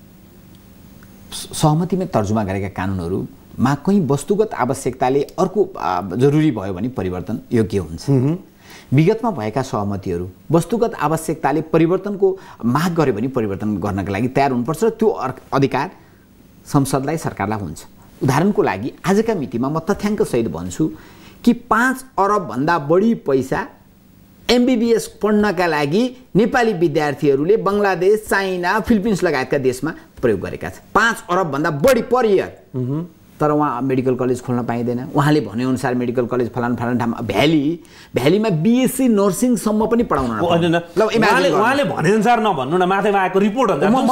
सहमतिमा तर्जुमा गरेका कानुनहरूमा कहीँ वस्तुगत आवश्यकताले अर्को जरुरी भयो भने परिवर्तन योग्य हुन्छ। विगतमा भएका सहमतिहरू वस्तुगत आवश्यकताले परिवर्तनको माग गर्यो भने परिवर्तन गर्नका लागि तयार हुनुपर्छ र त्यो अधिकार संसदलाई सरकारलाई हुन्छ। उदाहरणको लागि आजका मितिमा म तथ्याङ्कसहित भन्छु कि पाँच अरबभन्दा बढी पैसा एमबीबीएस पढ्नका लागि नेपाली विद्यार्थीहरूले बङ्गलादेश, चाइना, फिलिपिन्स लगायतका देशमा प्रयोग गरेका छन्। पाँच अरबभन्दा बढी पर इयर। तर उहाँ मेडिकल कलेज खोल्न पाइँदैन। उहाँले भनेअनुसार मेडिकल कलेज फलान फलान ठाउँमा भ्याली भ्यालीमा बिएससी नर्सिङसम्म पनि पढाउन उहाँले भनेअनुसार नभन्नु न, माथिमा आएको रिपोर्ट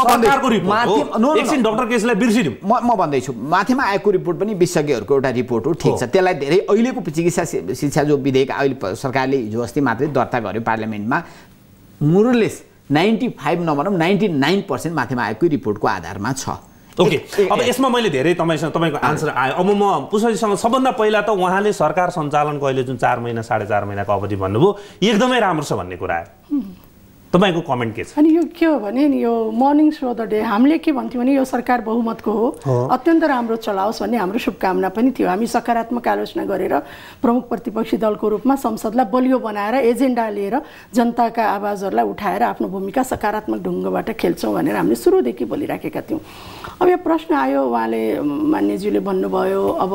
एकछिन डाक्टर केसीलाई बिर्सिदिउँ। म म भन्दैछु माथिमा आएको रिपोर्ट पनि विशेषज्ञहरूको एउटा रिपोर्ट हो, ठिक छ। त्यसलाई धेरै अहिलेको चिकित्सा शिक्षा जो विधेयक अहिले सरकारले हिजो अस्ति मात्रै दर्ता गर्यो पार्लियामेन्टमा, मोरलेस नाइन्टी फाइभ नभनौँ नाइन्टी नाइन पर्सेन्ट माथिमा आएको रिपोर्टको आधारमा छ। ओके, अब यसमा मैले धेरै तपाईँसँग तपाईँको आन्सर आयो। अब म पुष्पजीसँग सबभन्दा पहिला त उहाँले सरकार सञ्चालनको अहिले जुन चार महिना साढे चार महिनाको अवधि भन्नुभयो एकदमै राम्रो छ भन्ने कुरा आयो। तपाईँको कमेन्ट के छ? अनि यो के हो भने नि यो मर्निङ सो द डे हामीले के भन्थ्यौँ भने यो सरकार बहुमतको हो, अत्यन्त राम्रो चलाओस् भन्ने हाम्रो शुभकामना पनि थियो। हामी सकारात्मक आलोचना गरेर प्रमुख प्रतिपक्षी दलको रूपमा संसदलाई बलियो बनाएर एजेन्डा लिएर जनताका आवाजहरूलाई उठाएर आफ्नो भूमिका सकारात्मक ढङ्गबाट खेल्छौँ भनेर हामीले सुरुदेखि बोलिराखेका थियौँ। अब यो प्रश्न आयो, उहाँले मान्यज्यूले भन्नुभयो अब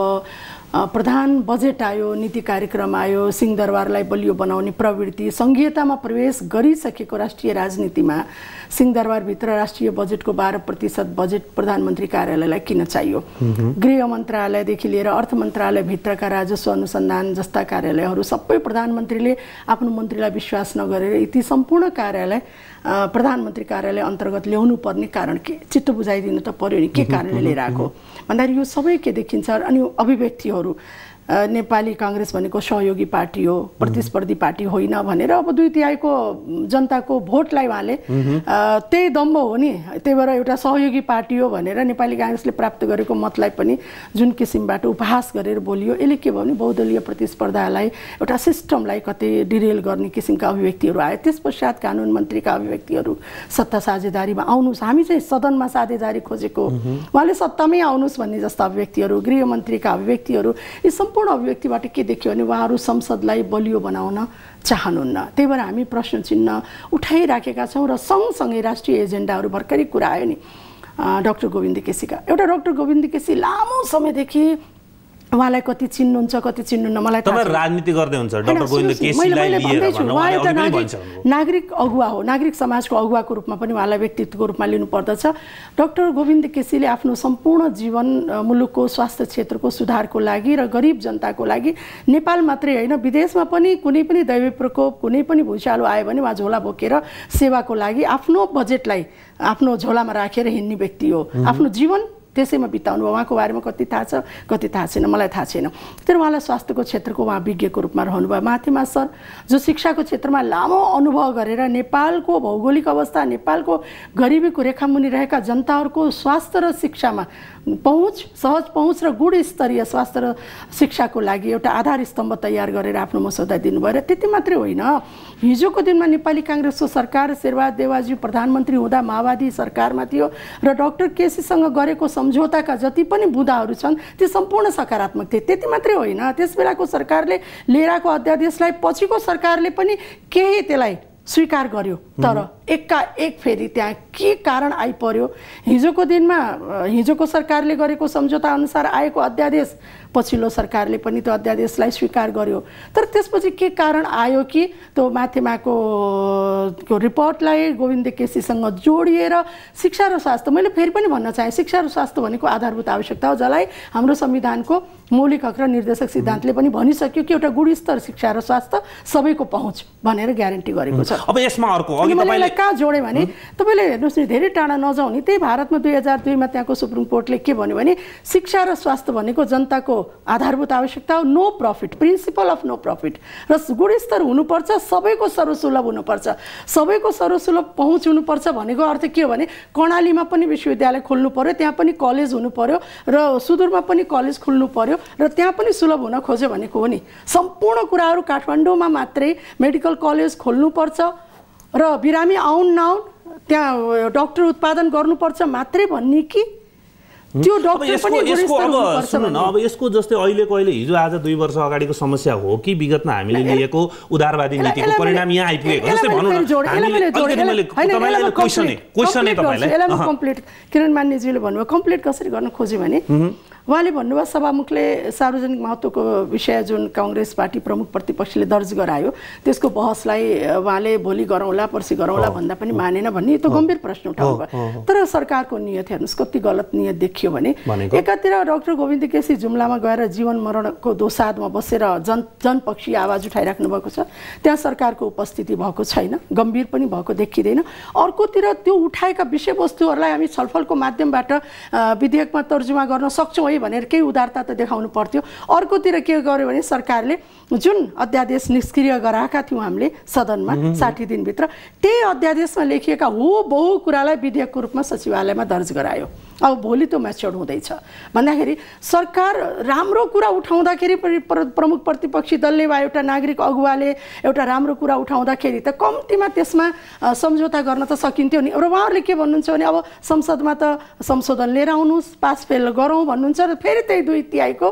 प्रधान बजेट आयो, नीति कार्यक्रम आयो, सिंहदरबारलाई बलियो बनाउने प्रवृत्ति, सङ्घीयतामा प्रवेश गरिसकेको राष्ट्रिय राजनीतिमा सिंहदरबारभित्र राष्ट्रिय बजेटको बाह्र प्रतिशत बजेट प्रधानमन्त्री कार्यालयलाई किन चाहियो? गृह मन्त्रालयदेखि लिएर अर्थ मन्त्रालयभित्रका राजस्व अनुसन्धान जस्ता कार्यालयहरू सबै प्रधानमन्त्रीले आफ्नो मन्त्रीलाई विश्वास नगरेर ती सम्पूर्ण कार्यालय प्रधानमन्त्री कार्यालय अन्तर्गत ल्याउनु पर्ने कारण के? चित्त बुझाइदिनु त पर्यो नि, के कारणले लिएर आएको भन्दाखेरि यो सबै के देखिन्छ। अनि अभिव्यक्तिहरू नेपाली काङ्ग्रेस भनेको सहयोगी पार्टी हो, प्रतिस्पर्धी पार्टी होइन भनेर अब दुई तिहाईको जनताको भोटलाई उहाँले त्यही दम्ब हो नि, त्यही भएर एउटा सहयोगी पार्टी हो भनेर नेपाली काङ्ग्रेसले प्राप्त गरेको मतलाई पनि जुन किसिमबाट उपहास गरेर बोलियो, यसले के भयो भने बहुदलीय प्रतिस्पर्धालाई एउटा सिस्टमलाई कतै डिरेल गर्ने किसिमका अभिव्यक्तिहरू आए। त्यस पश्चात कानुन मन्त्रीका अभिव्यक्तिहरू सत्ता साझेदारीमा आउनुहोस्, हामी चाहिँ सदनमा साझेदारी खोजेको, उहाँले सत्तामै आउनुहोस् भन्ने जस्ता अभिव्यक्तिहरू, गृहमन्त्रीका अभिव्यक्तिहरू, यी सम्पूर्ण अभिव्यक्तिबाट के देखियो भने उहाँहरू संसदलाई बलियो बनाउन चाहनुहुन्न। त्यही भएर हामी प्रश्न चिन्ह उठाइराखेका छौँ र सँगसँगै राष्ट्रिय एजेन्डाहरू भर्खरै कुरा आयो नि डाक्टर गोविन्द केसीका। एउटा डाक्टर गोविन्द केसी लामो समयदेखि उहाँलाई कति चिन्नुहुन्छ कति चिन्नुहुन्न मलाई थाहा छैन। राजनीति गर्दै हुन्छ डाक्टर गोविन्द केसीलाई लिएर भन्नु, उहाँ एउटा नागरिक अगुवा हो, नागरिक समाजको अगुवाको रूपमा पनि उहाँलाई व्यक्तित्वको रूपमा लिनुपर्दछ। डाक्टर गोविन्द केसीले आफ्नो सम्पूर्ण जीवन मुलुकको स्वास्थ्य क्षेत्रको सुधारको लागि र गरिब जनताको लागि नेपाल मात्रै होइन विदेशमा पनि कुनै पनि दैवी प्रकोप कुनै पनि भुइँचालो आयो भने उहाँ झोला बोकेर सेवाको लागि आफ्नो बजेटलाई आफ्नो झोलामा राखेर हिँड्ने व्यक्ति हो। आफ्नो जीवन त्यसैमा बिताउनु भयो। उहाँको बारेमा कति थाहा छ कति थाहा छैन, मलाई थाहा छैन। तर उहाँलाई स्वास्थ्यको क्षेत्रको उहाँ विज्ञको रूपमा रहनुभयो। माथिमा सर जो शिक्षाको क्षेत्रमा लामो अनुभव गरेर नेपालको भौगोलिक अवस्था, नेपालको गरिबीको रेखामुनि रहेका जनताहरूको स्वास्थ्य र शिक्षामा पहुँच, सहज पहुँच र गुणस्तरीय स्वास्थ्य र शिक्षाको लागि एउटा आधार स्तम्भ तयार गरेर आफ्नो मसौदा दिनुभयो। र त्यति मात्रै होइन, हिजोको दिनमा नेपाली काङ्ग्रेसको सरकार शेरबहादुर देवाजी प्रधानमन्त्री हुँदा माओवादी सरकारमा थियो र डाक्टर केसीसँग गरेको सम्झौताका जति पनि बुँदाहरू छन् ती सम्पूर्ण सकारात्मक थिए। त्यति मात्रै होइन, त्यस बेलाको सरकारले लिएर आएको अध्यादेशलाई पछिको सरकारले पनि केही त्यसलाई स्वीकार गर्यो, तर एका एक फेरि त्यहाँ के कारण आइपर्यो। हिजोको दिनमा हिजोको सरकारले गरेको सम्झौता अनुसार आएको अध्यादेश पछिल्लो सरकारले पनि त्यो अध्यादेशलाई स्वीकार गर्यो, तर त्यसपछि के कारण आयो कि त्यो माथिमाको रिपोर्टलाई गोविन्द केसीसँग जोडिएर शिक्षा र स्वास्थ्य, मैले फेरि पनि भन्न चाहेँ शिक्षा र स्वास्थ्य भनेको आधारभूत आवश्यकता हो, जसलाई हाम्रो संविधानको मौलिक हक र निर्देशक सिद्धान्तले पनि भनिसक्यो कि एउटा गुणस्तर शिक्षा र स्वास्थ्य सबैको पहुँच भनेर ग्यारेन्टी गरेको छ। अब यसमा अर्को अघि तपाईँले कहाँ जोडे भने तपाईँले हेर्नुहोस् नि, धेरै टाढा नजाउँ नि, त्यही भारतमा दुई हजार दुईमा त्यहाँको सुप्रिम कोर्टले के भन्यो भने शिक्षा र स्वास्थ्य भनेको जनताको आधारभूत आवश्यकता हो, no profit, principle of no profit, र गुणस्तर हुनुपर्छ, सबैको सर्वसुलभ हुनुपर्छ, सबैको सर्वसुलभ पहुँच हुनुपर्छ भनेको अर्थ के हो भने कर्णालीमा पनि विश्वविद्यालय खोल्नु पर्यो, त्यहाँ पनि कलेज हुनु पर्यो, र सुदूरमा पनि कलेज खोल्नु पर्यो, र त्यहाँ पनि सुलभ हुन खोज्यो भनेको हो नि। सम्पूर्ण कुराहरू काठमाडौँमा मात्रै मेडिकल कलेज खोल्नुपर्छ र बिरामी आउन नआउन त्यहाँ डाक्टर उत्पादन गर्नुपर्छ मात्रै भन्ने कि त्यो डाक्टर पनि यसको अब सुन्नु न, अब यसको जस्तै अहिलेको अहिले हिजो आज दुई वर्ष अगाडिको समस्या हो कि विगतमा हामीले लिएको उदारवादी नीतिको परिणाम यहाँ आइपुगेको? जस्तै भनौँ न, तपाईँलाई क्वेसन क्वेसन तपाईँलाई यसलाई कम्प्लिट किरण मान्यजीले भन्नुभयो कम्प्लिट कसरी गर्न खोज्यो भने उहाँले भन्नुभयो सभामुखले सार्वजनिक महत्त्वको विषय जुन काङ्ग्रेस पार्टी प्रमुख प्रतिपक्षले दर्ज गरायो त्यसको बहसलाई उहाँले भोलि गरौँला पर्सि गरौँला भन्दा पनि मानेन भन्ने त्यो गम्भीर प्रश्न उठाउनुभयो। तर सरकारको नियत हेर्नुहोस् कति गलत नियत देखियो भने एकातिर डाक्टर गोविन्द केसी जुम्लामा गएर जीवन मरणको दोसाधमा बसेर जन जनपक्षी आवाज उठाइराख्नु भएको छ, त्यहाँ सरकारको उपस्थिति भएको छैन, गम्भीर पनि भएको देखिँदैन। अर्कोतिर त्यो उठाएका विषयवस्तुहरूलाई हामी छलफलको माध्यमबाट विधेयकमा तर्जुमा गर्न सक्छौँ है भनेर केही उदारता त देखाउनु पर्थ्यो। अर्कोतिर के गर्यो भने सरकारले जुन अध्यादेश निष्क्रिय गराएका थियौँ हामीले सदनमा साठी दिनभित्र, त्यही अध्यादेशमा लेखिएका हो बहु कुरालाई विधेयकको रूपमा सचिवालयमा दर्ज गरायो। अब भोलि त्यो म्याच्योर हुँदैछ भन्दाखेरि सरकार राम्रो कुरा उठाउँदाखेरि प्रमुख प्रतिपक्षी दलले वा एउटा नागरिक अगुवाले एउटा राम्रो कुरा उठाउँदाखेरि त कम्तीमा त्यसमा सम्झौता गर्न त सकिन्थ्यो नि। र उहाँहरूले के भन्नुहुन्छ भने अब संसदमा त संशोधन लिएर आउनुहोस्, पास फेल गरौँ भन्नुहुन्छ, र फेरि त्यही दुई तिहाईको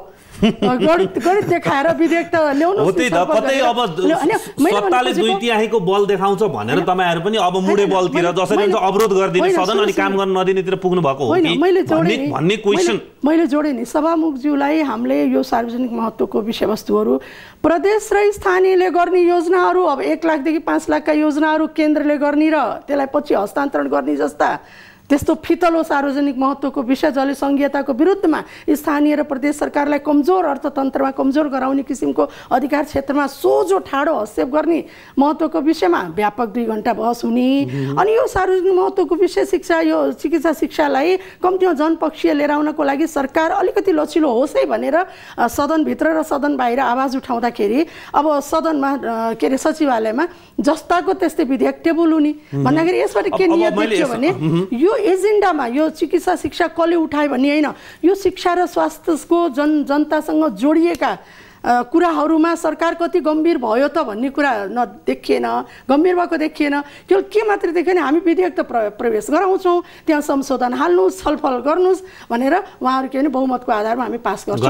गणित गणित देखाएर विधेयक त ल्याउनु हो। त्यही त कतै अब सत्ताले दुई तिहाईको बल देखाउँछ भनेर तपाईहरु पनि अब मुडे बलतिर जसरी हुन्छ अवरोध गरिदिने, सदन अनि काम गर्न नदिनेतिर पुग्नु भएको हो कि भन्ने क्वेशन मैले जोडे नि। सभामुखज्यूलाई हामीले यो सार्वजनिक महत्त्वको विषयवस्तुहरू प्रदेश र स्थानीयले गर्ने योजनाहरू, अब एक लाखदेखि पाँच लाखका योजनाहरू केन्द्रले गर्ने र त्यसलाई पछि हस्तान्तरण गर्ने जस्ता त्यस्तो फितलो सार्वजनिक महत्त्वको विषय जसले संघीयताको विरुद्धमा स्थानीय र प्रदेश सरकारलाई कमजोर अर्थतन्त्रमा कमजोर गराउने किसिमको अधिकार क्षेत्रमा सोझो ठाडो हस्तक्षेप गर्ने महत्त्वको विषयमा व्यापक दुई घण्टा बहस हुने, अनि यो सार्वजनिक महत्त्वको विषय शिक्षा यो चिकित्सा शिक्षालाई कम्तीमा जनपक्षीय लिएर आउनको लागि सरकार अलिकति लचिलो होस् है भनेर सदनभित्र र सदन बाहिर आवाज उठाउँदाखेरि अब सदनमा के अरे सचिवालयमा जस्ताको त्यस्तै विधेयक टेबल हुने भन्दाखेरि यसबाट के नियत देखियो भने यो एजेन्डामा यो चिकित्सा शिक्षा कसले उठायो भन्ने होइन, यो शिक्षा र स्वास्थ्यको जन जनतासँग जोडिएका कुराहरूमा सरकार कति गम्भीर भयो त भन्ने कुरा न देखिएन, गम्भीर भएको देखिएन। केवल के मात्रै देखियो भने हामी विधेयक त प्रवेश गराउँछौँ, त्यहाँ संशोधन हाल्नुहोस्, छलफल गर्नुहोस् भनेर उहाँहरू के भने बहुमतको आधारमा हामी पास गर्छौँ।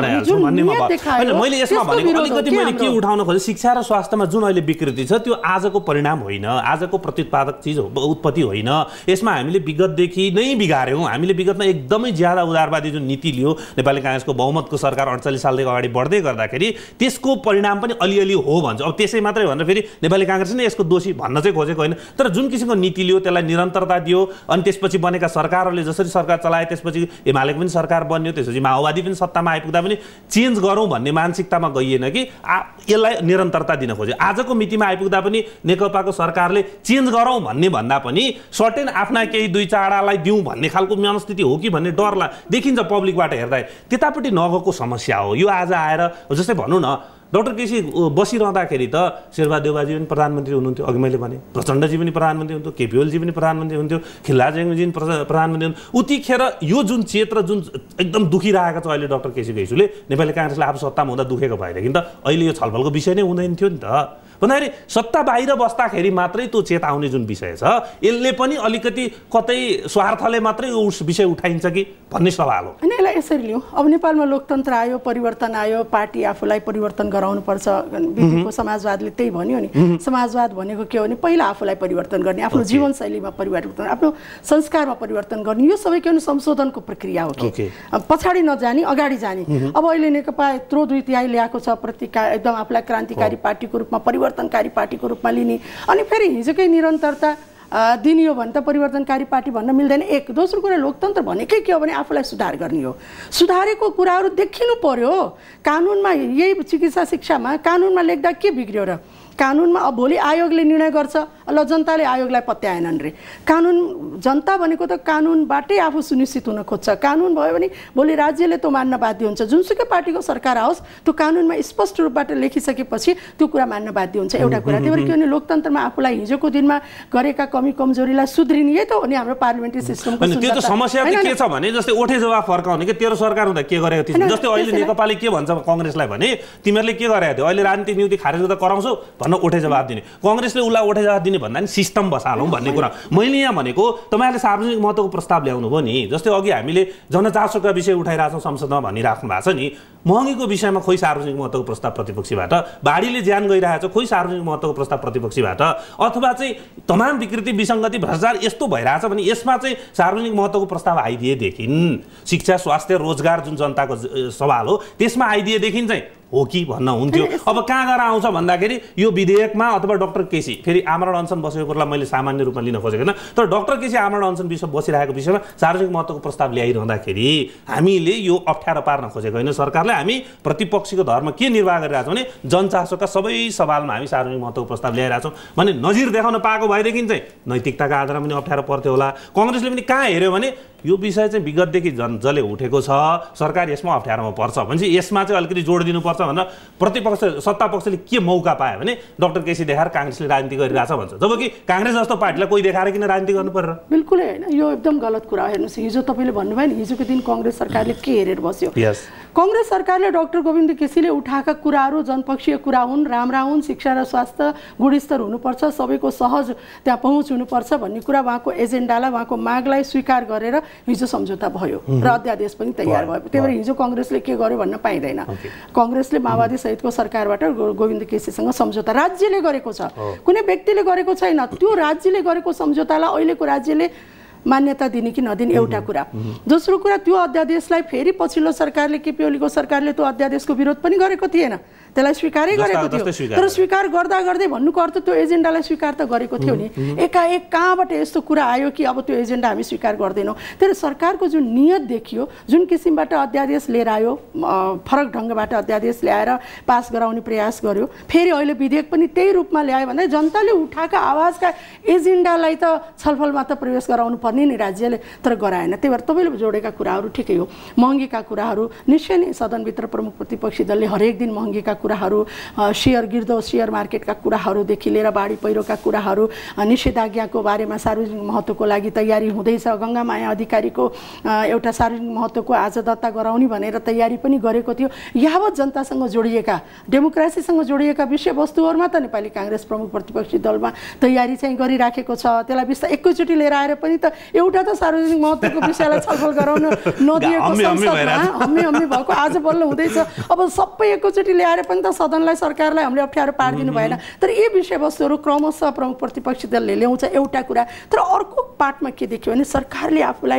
मैले यसमा भनेको अलिकति मैले के उठाउन खोजेँ, शिक्षा र स्वास्थ्यमा जुन अहिले विकृति छ त्यो आजको परिणाम होइन, आजको प्रतित्पादक चिज उत्पत्ति होइन। यसमा हामीले विगतदेखि नै बिगार्यौँ। हामीले विगतमा एकदमै ज्यादा उदारवादी जुन नीति लियो, नेपाली काङ्ग्रेसको बहुमतको सरकार अडचालिस सालदेखि अगाडि बढ्दै गर्दाखेरि त्यसको परिणाम पनि अलिअलि हो भन्छ। अब त्यसै मात्रै भनेर फेरि नेपाली काङ्ग्रेस नै यसको दोषी भन्न चाहिँ खोजेको होइन, तर जुन किसिमको नीति लियो त्यसलाई निरन्तरता दियो, अनि त्यसपछि बनेका सरकारहरूले जसरी सरकार चलाए त्यसपछि एमालेको पनि सरकार बन्यो, त्यसपछि माओवादी पनि सत्तामा आइपुग्दा पनि चेन्ज गरौँ भन्ने मानसिकतामा गइएन कि यसलाई निरन्तरता दिन खोज्यो। आजको मितिमा आइपुग्दा पनि नेकपाको सरकारले चेन्ज गरौँ भन्ने भन्दा पनि सर्टेन आफ्ना केही दुई चाडालाई दिउँ भन्ने खालको मनस्थिति हो कि भन्ने डर देखिन्छ पब्लिकबाट हेर्दा। त्यतापट्टि नगएको समस्या हो यो। आज आएर जस्तै भनौँ न डाक्टर केसी बसिरहँदाखेरि त शेरबहादेवबाजी पनि प्रधानमन्त्री हुनुहुन्थ्यो, अघि मैले भने प्रचण्डजी पनि प्रधानमन्त्री हुन्थ्यो, केपी ओलीजी पनि प्रधानमन्त्री हुन्थ्यो, खिल्लाजेङजी पनि प्रधानमन्त्री हुन्थ्यो। उतिखेर यो जुन क्षेत्र जुन एकदम दुखिरहेको छ अहिले डाक्टर केसीको इस्युले, नेपाली काङ्ग्रेसले आफू सत्तामा हुँदा दुखेको भएदेखि त अहिले यो छलफलको विषय नै हुँदैन थियो नि त। भन्दाखेरि सत्ता बाहिर बस्दाखेरि मात्रै त्यो चेताउने जुन विषय छ यसले पनि अलिकति कतै स्वार्थले मात्रै उस विषय उठाइन्छ कि भन्ने सवाल हो। होइन, यसलाई यसरी लिउँ। अब नेपालमा लोकतन्त्र आयो, परिवर्तन आयो, पार्टी आफूलाई परिवर्तन गराउनुपर्छ, बिपीको समाजवादले त्यही भन्यो नि। समाजवाद भनेको के हो भने पहिला आफूलाई परिवर्तन गर्ने, आफ्नो जीवनशैलीमा परिवर्तन, आफ्नो संस्कारमा परिवर्तन गर्ने, यो सबै के भने संशोधनको प्रक्रिया हो कि पछाडि नजाने अगाडि जाने। अब अहिले नेकपा यत्रो दुई तिहाई ल्याएको छ, प्रतिका एकदम आफूलाई क्रान्तिकारी पार्टीको रूपमा, परिवर्तनकारी पार्टीको रूपमा लिने, अनि फेरि हिजोकै निरन्तरता दिनियो भने त परिवर्तनकारी पार्टी भन्न मिल्दैन। एक दोस्रो कुरा लोकतन्त्र भनेकै के हो भने आफूलाई सुधार गर्ने हो। सुधारेको कुराहरू देखिनु पर्यो। कानुनमा यही चिकित्सा शिक्षामा कानुनमा लेख्दा के बिग्रियो र? कानुनमा अब भोलि आयोगले निर्णय गर्छ, ल जनताले आयोगलाई पत्याएनन् रे। कानुन जनता भनेको त कानुनबाटै आफू सुनिश्चित हुन खोज्छ। कानुन भयो भने भोलि राज्यले त्यो मान्न बाध्य हुन्छ। जुनसुकै पार्टीको सरकार आओस् त्यो कानुनमा स्पष्ट रूपबाट लेखिसकेपछि त्यो कुरा मान्न बाध्य हुन्छ। एउटा कुरा त्यही भएर के भने लोकतन्त्रमा आफूलाई हिजोको दिनमा गरेका कमी कमजोरीलाई सुध्रिने यही त हो नि हाम्रो पार्लियामेन्ट्री सिस्टमको। त्यो त समस्या के छ भने जस्तै ओठे जवाफ फर्काउने कि तेरो सरकार हुँदा के गरेको थियो। जस्तै अहिले नेकपाले के भन्छ कांग्रेसलाई भने तिमीहरूले के गरेको थियो, अहिले राजनीतिक नियुक्ति खारेज गर्दा कराउँछौ भन्न ओठे जवाब दिने। कांग्रेसले उसलाई ओठे जवाब दिने भन्दा नि सिस्टम बसालौँ भन्ने कुरा। मैले यहाँ भनेको तपाईँहरूले सार्वजनिक महत्त्वको प्रस्ताव ल्याउनु भयो नि। जस्तै अघि हामीले जनचासोका विषय उठाइरहेछौँ संसदमा भनिराख्नु भएको छ नि, महँगीको विषयमा खोइ सार्वजनिक महत्त्वको प्रस्ताव प्रतिपक्षीबाट, बाढीले ज्यान गइरहेको छ खोइ सार्वजनिक महत्त्वको प्रस्ताव प्रतिपक्षीबाट, अथवा चाहिँ तमाम विकृति विसङ्गति भ्रष्टाचार यस्तो भइरहेछ भने यसमा चाहिँ सार्वजनिक महत्त्वको प्रस्ताव आइदिएदेखि, शिक्षा स्वास्थ्य रोजगार जुन जनताको सवाल हो त्यसमा आइदिएदेखि चाहिँ हो कि भन्न हुन्थ्यो। अब कहाँ गएर आउँछ भन्दाखेरि यो विधेयकमा अथवा डाक्टर केसी फेरि आमरण अनसन बसेको कुरालाई मैले सामान्य रूपमा लिन खोजेको छैन, तर डाक्टर केसी आमरण अनसन विषय बसिरहेको विषयमा सार्वजनिक महत्त्वको प्रस्ताव ल्याइरहँदाखेरि हामीले यो अप्ठ्यारो पार्न खोजेको होइन सरकारलाई। हामी प्रतिपक्षीको धर्म के निर्वाह गरिरहेछौँ भने जनचासोका सबै सवालमा हामी सार्वजनिक महत्त्वको प्रस्ताव ल्याइरहेछौँ भने नजिर देखाउन पाएको भएदेखि चाहिँ नैतिकताका आधारमा पनि अप्ठ्यारो पर्थ्यो होला। कांग्रेसले पनि कहाँ हेऱ्यो भने यो विषय चाहिँ विगतदेखि जन जसले उठेको छ, सरकार यसमा अप्ठ्यारोमा पर्छ भनेपछि यसमा चाहिँ अलिकति जोड दिनुपर्छ भनेर प्रतिपक्ष सत्तापक्षले के मौका पायो भने डाक्टर केसी देखाएर कांग्रेसले राजनीति गरिरहेछ भन्छ, जबकि कांग्रेस जस्तो पार्टीलाई कोही देखाएर किन राजनीति गर्नु पर्यो? बिल्कुलै होइन, यो एकदम गलत कुरा। हेर्नुहोस् हिजो तपाईँले भन्नुभयो नि हिजोको दिन कांग्रेस सरकारले के हेरेर बस्यो। कांग्रेस सरकारले डाक्टर गोविन्द केसीले उठाएका कुराहरू जनपक्षीय कुरा हुन्, राम्रा हुन्, शिक्षा र स्वास्थ्य गुणस्तर हुनुपर्छ, सबैको सहज त्यहाँ पहुँच हुनुपर्छ भन्ने कुरा उहाँको एजेन्डालाई उहाँको मागलाई स्वीकार गरेर हिजो सम्झौता भयो र अध्यादेश पनि तयार भयो। त्यही भएर हिजो कांग्रेसले के गर्यो भन्न पाइँदैन। कांग्रेसले माओवादी सहितको सरकारबाट गोविन्द केसीसँग सम्झौता राज्यले गरेको छ, कुनै व्यक्तिले गरेको छैन। त्यो राज्यले गरेको सम्झौतालाई अहिलेको राज्यले मान्यता दिने कि नदिने एउटा कुरा। दोस्रो कुरा त्यो अध्यादेशलाई फेरि पछिल्लो सरकारले केपी ओलीको सरकारले त्यो अध्यादेशको विरोध पनि गरेको थिएन, त्यसलाई स्वीकारै गरेको थियो। तर स्वीकार गर्दा गर्दै भन्नुको अर्थ त्यो एजेन्डालाई स्वीकार त गरेको थियो नि। एकाएक कहाँबाट यस्तो कुरा आयो कि अब त्यो एजेन्डा हामी स्वीकार गर्दैनौँ? तर सरकारको जुन नियत देखियो, जुन किसिमबाट अध्यादेश लिएर आयो, फरक ढङ्गबाट अध्यादेश ल्याएर पास गराउने प्रयास गर्यो, फेरि अहिले विधेयक पनि त्यही रूपमा ल्यायो भने जनताले उठाएका आवाजका एजेन्डालाई त छलफलमा त प्रवेश गराउनु पर्ने नि राज्यले, तर गराएन। त्यही भएर तपाईँले जोडेका कुराहरू ठिकै हो। महँगीका कुराहरू निश्चय नै सदनभित्र प्रमुख प्रतिपक्षी दलले हरेक दिन महँगीका कुराहरू, सेयर गिर्दो सेयर मार्केटका कुराहरूदेखि लिएर बाढी पहिरोका कुराहरू, निषेधाज्ञाको बारेमा सार्वजनिक महत्त्वको लागि तयारी हुँदैछ, गङ्गामाया अधिकारीको एउटा सार्वजनिक महत्त्वको आज दर्ता गराउने भनेर तयारी पनि गरेको थियो। यावत जनतासँग जोडिएका, डेमोक्रेसीसँग जोडिएका विषयवस्तुहरूमा त नेपाली कांग्रेस प्रमुख प्रतिपक्षी दलमा तयारी चाहिँ गरिराखेको छ। त्यसलाई बिस्तारै एकैचोटि लिएर आएर पनि त एउटा त सार्वजनिक महत्त्वको विषयलाई छलफल गराउन नदिएको संसदमा हम्मे हम्मे भएको आज बल्ल हुँदैछ। अब सबै एकैचोटि ल्याएर पनि त सदनलाई सरकारलाई हामीले अप्ठ्यारो पारिदिनु भएन। तर यी विषयवस्तुहरू क्रमशः प्रमुख प्रतिपक्षी दलले ल्याउँछ एउटा कुरा। तर अर्को पार्टमा के देख्यो भने सरकारले आफूलाई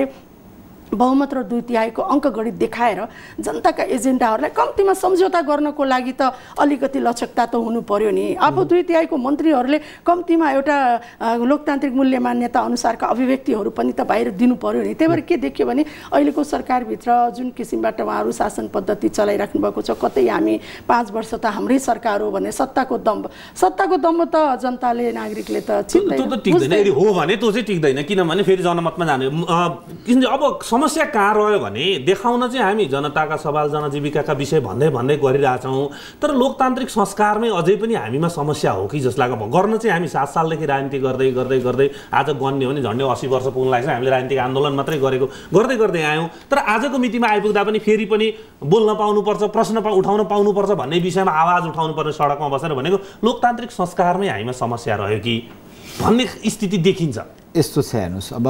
बहुमत र दुई तिहाईको अङ्क गणित देखाएर जनताका एजेन्डाहरूलाई कम्तीमा सम्झौता गर्नको लागि त अलिकति लचकता त हुनु पर्यो नि। अब दुई तिहाईको मन्त्रीहरूले कम्तीमा एउटा लोकतान्त्रिक मूल्य मान्यता अनुसारका अभिव्यक्तिहरू पनि त बाहिर दिनु पर्यो नि। त्यही भएर के देखियो भने अहिलेको सरकारभित्र जुन किसिमबाट उहाँहरू शासन पद्धति चलाइराख्नु भएको छ, कतै हामी पाँच वर्ष त हाम्रै सरकार हो भने सत्ताको दम्ब सत्ताको दम्ब त जनताले नागरिकले त चिन्दैन। त्यो त टिक्दैन, यदि हो भने त्यो चाहिँ टिक्दैन, किनभने फेरि जनमतमा जाने। अब समस्या कहाँ रह्यो भने देखाउन चाहिँ हामी जनताका सवाल जनजीविकाका विषय भन्दै भन्दै गरिरहेछौँ, तर लोकतान्त्रिक संस्कारमै अझै पनि हामीमा समस्या हो कि जस्तो लाग्छ। गर्न चाहिँ हामी सात सालदेखि राजनीति गर्दै गर्दै गर्दै आज गन्ने हो भने झन्डै अस्सी वर्ष पुग्न लाग्छ हामीले राजनीतिक आन्दोलन मात्रै गरेको गर्दै गर्दै आयौँ। तर आजको मितिमा आइपुग्दा पनि फेरि पनि बोल्न पाउनुपर्छ, प्रश्न उठाउन पाउनुपर्छ भन्ने विषयमा आवाज उठाउनुपर्ने सडकमा बसेर भनेको लोकतान्त्रिक संस्कारमै हामीमा समस्या रह्यो कि भन्ने स्थिति देखिन्छ। यस्तो छ हेर्नुहोस्, अब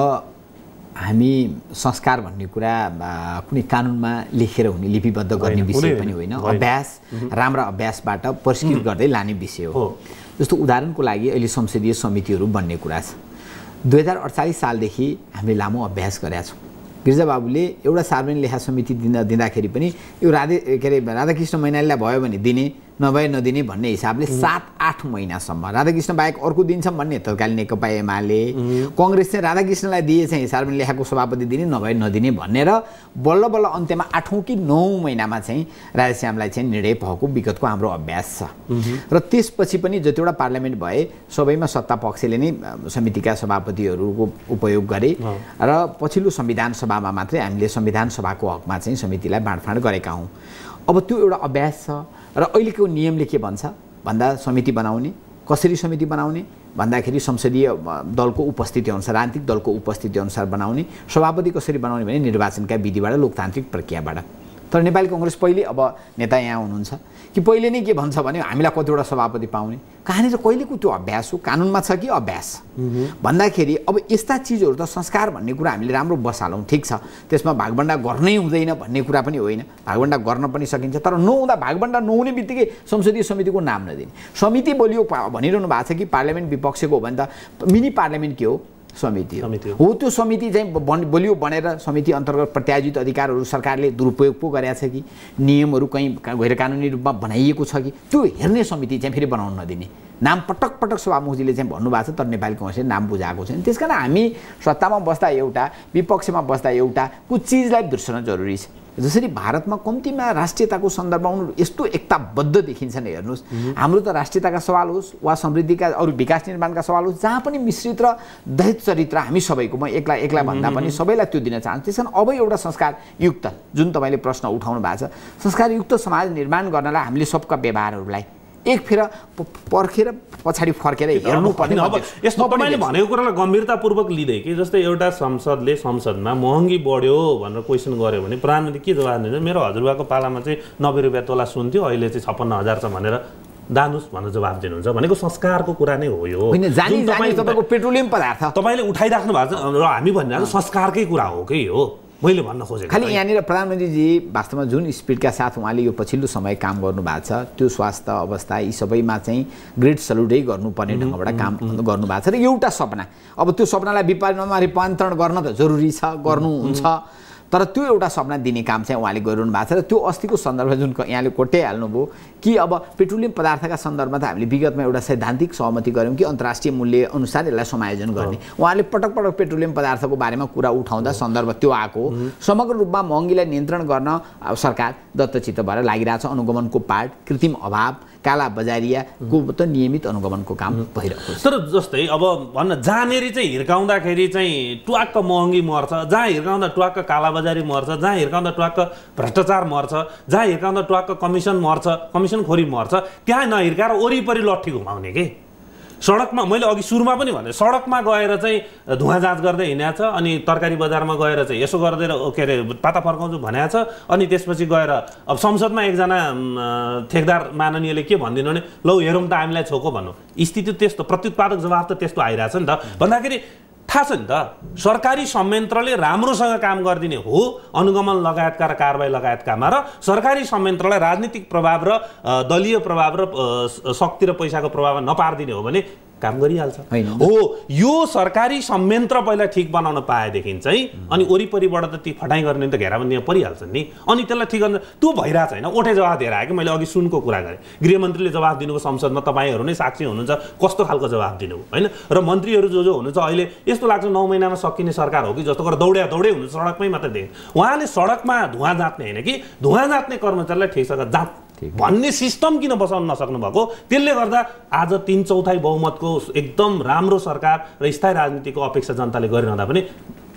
हामी संस्कार भन्ने कुरा कुनै कानुनमा लेखेर हुने लिपिबद्ध गर्ने विषय पनि होइन, अभ्यास राम्रा अभ्यासबाट परिष्कृत गर्दै लाने विषय हो। जस्तो उदाहरणको लागि अहिले संसदीय समितिहरू बन्ने कुरा छ। दुई हजार अडचालिस सालदेखि हामीले लामो अभ्यास गरेका छौँ। गिरिजाबाबुले एउटा सार्वजनिक लेखा समिति दिन दिँदाखेरि पनि यो राधे के अरे राधाकृष्ण मैनालीलाई भयो भने दिने, नभए नदिने भन्ने हिसाबले सात आठ महिनासम्म राधाकृष्ण बाहेक अर्को दिन्छ भन्ने तत्कालीन नेकपा एमाले, कङ्ग्रेस चाहिँ राधाकृष्णलाई दिए चाहिँ सार्वजनिक लेखाको सभापति दिने, नभए नदिने भनेर बल्ल बल्ल अन्त्यमा आठौँ कि नौ महिनामा चाहिँ राधेश्यामलाई चाहिँ निर्णय भएको विगतको हाम्रो अभ्यास छ। र त्यसपछि पनि जतिवटा पार्लियामेन्ट भए सबैमा सत्ता पक्षले नै समितिका सभापतिहरूको उपयोग गरे र पछिल्लो संविधान सभामा मात्रै हामीले संविधान सभाको हकमा चाहिँ समितिलाई बाँडफाँड गरेका हौँ। अब त्यो एउटा अभ्यास छ र अहिलेको नियमले के भन्छ भन्दा समिति बनाउने, कसरी समिति बनाउने भन्दाखेरि संसदीय दलको उपस्थिति अनुसार, राजनीतिक दलको उपस्थिति अनुसार बनाउने, सभापति कसरी बनाउने भने निर्वाचनका विधिबाट, लोकतान्त्रिक प्रक्रियाबाट। तर नेपाली कङ्ग्रेस पहिले, अब नेता यहाँ हुनुहुन्छ कि पहिले नै के भन्छ भने हामीलाई कतिवटा सभापति पाउने, कहाँनिर कहिलेको त्यो अभ्यास हो, कानुनमा छ कि अभ्यास भन्दाखेरि अब यस्ता चिजहरू त संस्कार भन्ने कुरा हामीले राम्रो बसालौँ, ठिक छ, त्यसमा भागभण्डा गर्नै हुँदैन भन्ने कुरा पनि होइन, भागभण्डा गर्न पनि सकिन्छ। तर नहुँदा भागभण्डा नहुने बित्तिकै संसदीय समितिको नाम नदिने, समिति बोलियो भनिरहनु भएको छ कि पार्लियामेन्ट विपक्षको हो भने त मिनी पार्लियामेन्ट के हो, समिति हो। त्यो समिति चाहिँ बलियो बनेर समिति अन्तर्गत प्रत्यायोजित अधिकारहरू सरकारले दुरुपयोग पो गरेको छ कि नियमहरू कहीँ गैर कानुनी रूपमा बनाइएको छ कि त्यो हेर्ने समिति चाहिँ फेरि बनाउन नदिने नाम पटक पटक सभामुखजीले चाहिँ भन्नुभएको छ, तर नेपाली कङ्ग्रेसले नाम बुझाएको छैन। त्यस कारण हामी सत्तामा बस्दा एउटा, विपक्षमा बस्दा एउटा कुछ चिजलाई बिर्सन जरुरी छ। जसरी भारतमा कम्तीमा राष्ट्रियताको सन्दर्भमा उनीहरू यस्तो एकताबद्ध देखिन्छन्। हेर्नुहोस्, हाम्रो त राष्ट्रियताका सवाल होस् वा समृद्धिका अरू विकास निर्माणका सवाल होस्, जहाँ पनि मिश्रित र दहित चरित्र हामी सबैको, म एक्ला एक्ला भन्दा पनि सबैलाई त्यो दिन चाहन्छु। त्यस कारण अब एउटा संस्कारयुक्त, जुन तपाईँले प्रश्न उठाउनु भएको छ, संस्कारयुक्त समाज निर्माण गर्नलाई हामीले सबका व्यवहारहरूलाई एक फेर पर्खेर पछाडि फर्केर हेर्नुपर्ने। अब यस्तो तपाईँले भनेको कुरालाई गम्भीरतापूर्वक लिँदै कि जस्तै एउटा संसदले संसदमा महँगी बढ्यो भनेर क्वेसन गर्यो भने प्रधानमन्त्री के जवाब दिन्छ? मेरो हजुरबाको पालामा चाहिँ नब्बे रुपियाँ तोला सुन थियो, अहिले चाहिँ छप्पन्न हजार छ भनेर दानुस् भनेर जवाब दिनुहुन्छ भनेको संस्कारको कुरा नै हो। यो तपाईँको पेट्रोलियम पदार्थ तपाईँले उठाइराख्नु भएको छ र हामी भनिरहेको संस्कारकै कुरा हो कि हो, मैले भन्न खोजेको। खालि यहाँनिर प्रधानमन्त्रीजी वास्तवमा जुन स्पिडका साथ उहाँले यो पछिल्लो समय काम गर्नु भएको छ, त्यो स्वास्थ्य अवस्था यी सबैमा चाहिँ ग्रेट सल्युटै गर्नुपर्ने ढङ्गबाट काम गर्नु भएको छ। र एउटा सपना, अब त्यो सपनालाई विपरीतमा रूपान्तरण गर्न त जरुरी छ, गर्नुहुन्छ, तर त्यो एउटा सपना दिने काम चाहिँ उहाँले गरिरहनु भएको छ। र त्यो अस्तिको सन्दर्भ जुन यहाँले कोट्याइहाल्नुभयो कि अब पेट्रोलियम पदार्थका सन्दर्भमा त हामीले विगतमा एउटा सैद्धान्तिक सहमति गऱ्यौँ कि अन्तर्राष्ट्रिय मूल्य अनुसार यसलाई समायोजन गर्ने। उहाँले पटक पटक पेट्रोलियम पदार्थको बारेमा कुरा उठाउँदा सन्दर्भ त्यो आएको, समग्र रूपमा महँगीलाई नियन्त्रण गर्न सरकार दत्तचित्त भएर लागिरहेछ। अनुगमनको पार्ट, कृत्रिम अभाव, काला बजारियाको त नियमित अनुगमनको काम भइरहेको छ। तर जस्तै अब भन्न जहाँनेर चाहिँ हिर्काउँदाखेरि चाहिँ ट्वाक्क महँगी मर्छ, जहाँ हिर्काउँदा ट्वाक्क कालाबजारी मर्छ, जहाँ हिर्काउँदा ट्वाक्क भ्रष्टाचार मर्छ, जहाँ हिर्काउँदा ट्वाक्क कमिसन मर्छ, कमिसन खोरी मर्छ, त्यहाँ नहिर्काएर वरिपरि लट्ठी घुमाउने के सडकमा। मैले अघि सुरुमा पनि भने सडकमा गएर चाहिँ धुवा जाँच गर्दै हिँडेको छ, अनि तरकारी बजारमा गएर चाहिँ यसो गर्दै के अरे पाता फर्काउँछु भनेको छ, अनि त्यसपछि गएर अब संसदमा एकजना ठेकदार माननीयले के भनिदिनु भने लौ हेरौँ त हामीलाई छोको भन्नु, स्थिति त्यस्तो, प्रत्युत्पादक जवाब त त्यस्तो आइरहेछ नि त। भन्दाखेरि थाहा छ नि त, सरकारी संयन्त्रले राम्रोसँग काम गरिदिने हो अनुगमन लगायतका र कारबाही लगायतकामा, र सरकारी संयन्त्रलाई राजनीतिक प्रभाव र दलीय प्रभाव र शक्ति र पैसाको प्रभाव नपारिदिने हो भने काम गरिहाल्छ हो। यो सरकारी संयन्त्र पहिला ठिक बनाउन पाएदेखि चाहिँ अनि वरिपरिबाट त ती फटाइ गर्ने त घेराबन्दीमा परिहाल्छन् नि, अनि त्यसलाई ठिक गर्न त्यो भइरहेछ होइन। ओठे जवाब दिएर आयो कि मैले अघि सुनको कुरा गरेँ, गृहमन्त्रीले जवाब दिनुभयो संसदमा, तपाईँहरू नै साक्षी हुनुहुन्छ कस्तो खालको जवाब दिनुभयो होइन। र मन्त्रीहरू जो जो हुनुहुन्छ अहिले यस्तो लाग्छ नौ महिनामा सकिने सरकार हो कि जस्तो गरेर दौड्या दौडै हुनुहुन्छ, सडकमै मात्रै देखेँ। उहाँले सडकमा धुवा जाँच्ने होइन कि धुवा जाँच्ने कर्मचारीलाई ठिकसँग जाँच भन्ने सिस्टम किन बसाउन नसक्नु भएको? त्यसले गर्दा आज तीन चौथाइ बहुमतको एकदम राम्रो सरकार र स्थायी राजनीतिको अपेक्षा जनताले गरिरहँदा पनि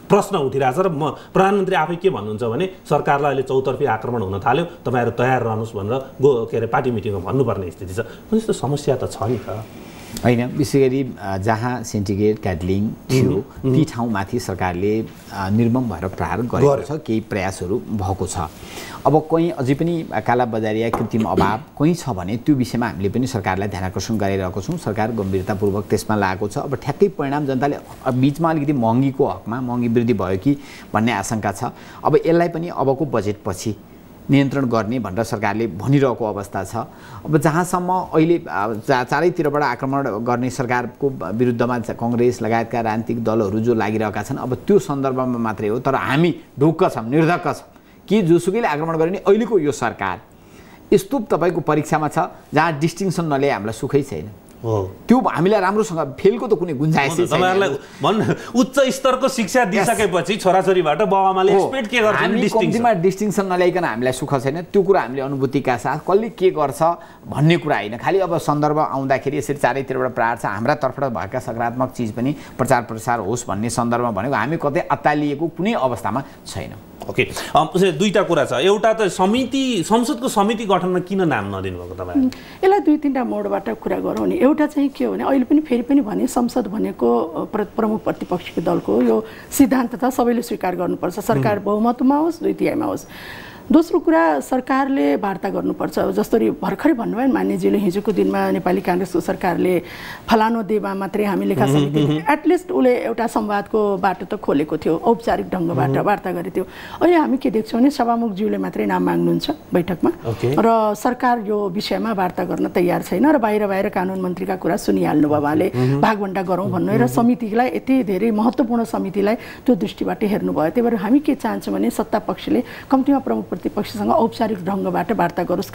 प्रश्न उठिरहेछ र म प्रधानमन्त्री आफै के भन्नुहुन्छ भने सरकारलाई अहिले चौतर्फी आक्रमण हुन थाल्यो, तपाईँहरू तयार रहनुहोस् भनेर गो के अरे पार्टी मिटिङमा भन्नुपर्ने स्थिति छ। यस्तो समस्या त छ नि त होइन। विशेष गरी जहाँ सिन्डिकेट क्याडलिङ थियो ती ठाउँमाथि सरकारले निर्मम भएर प्रहार गरेको छ, केही प्रयासहरू भएको छ। अब कहीँ अझै पनि कालाबजारी या कृत्रिम अभाव कहीँ छ भने त्यो विषयमा हामीले पनि सरकारलाई ध्यान आकर्षण गराइरहेको छौँ। सरकार गम्भीरतापूर्वक त्यसमा लागेको छ। अब ठ्याक्कै परिणाम जनताले बिचमा अलिकति महँगीको हकमा महँगी वृद्धि भयो कि भन्ने आशंका छ। अब यसलाई पनि अबको बजेटपछि नियन्त्रण गर्ने भनेर सरकारले भनिरहेको अवस्था छ। अब जहाँसम्म अहिले चारैतिरबाट आक्रमण गर्ने सरकारको विरुद्धमा कङ्ग्रेस लगायतका राजनीतिक दलहरू जो लागिरहेका छन्, अब त्यो सन्दर्भमा मात्रै हो। तर हामी ढुक्क छौँ, निर्धक्क छौँ कि जोसुकैले आक्रमण गर्ने अहिलेको यो सरकार यस्तो तपाईँको परीक्षामा छ जहाँ डिस्टिङसन नल्याए हामीलाई सुखै छैन। हो त्यो हामीलाई राम्रोसँग फेलको त कुनै गुन्जाइस छैन। तपाईहरुलाई भन्न उच्च स्तरको शिक्षा दिइसकेपछि छोराछोरीबाट बाबुआमाले एक्सपेक्ट के गर्छन्? हामी कम्तीमा डिस्टिङसन नल्याइकन हामीलाई सुख छैन। त्यो कुरा हामीले अनुभूतिका साथ कसले के गर्छ भन्ने कुरा होइन, खालि अब सन्दर्भ आउँदाखेरि यसरी चारैतिरबाट प्रहार छ, हाम्रा तर्फबाट भएका सकारात्मक चिज पनि प्रचार प्रसार होस् भन्ने सन्दर्भमा भनेको हामी कतै अत्तालिएको कुनै अवस्थामा छैन। ओके, दुईटा कुरा छ। एउटा त समिति, संसदको समिति गठनमा किन नाम नदिनु भएको तपाईँ? यसलाई दुई तिनवटा मोडबाट कुरा गरौँ नि। एउटा चाहिँ के हो भने अहिले पनि फेरि पनि भने संसद भनेको प्रमुख प्रतिपक्षको दलको यो सिद्धान्त त सबैले स्वीकार गर्नुपर्छ, सरकार बहुमतमा होस् दुई तिहाईमा होस्। दोस्रो कुरा, सरकारले वार्ता गर्नुपर्छ। जसरी भर्खरै भन्नुभयो नि मान्यजीले, हिजोको दिनमा नेपाली काङ्ग्रेसको सरकारले फलानो देवा मात्रै हामी लेखा समिति, एटलिस्ट उसले एउटा संवादको बाटो त खोलेको थियो, औपचारिक ढङ्गबाट वार्ता गरेको थियो। अहिले हामी के देख्छौँ भने सभामुखज्यूले मात्रै नाम माग्नुहुन्छ बैठकमा र सरकार यो विषयमा वार्ता गर्न तयार छैन र बाहिर बाहिर कानुन मन्त्रीका कुरा सुनिहाल्नु भयो उहाँले, भागभण्डा गरौँ भन्नु र समितिलाई यति धेरै महत्त्वपूर्ण समितिलाई त्यो दृष्टिबाट हेर्नुभयो। त्यही भएर हामी के चाहन्छौँ भने सत्ता पक्षले कम्तीमा प्रमुख प्रतिपक्षसँग औपचारिक ढङ्गबाट वार्ता गरोस्।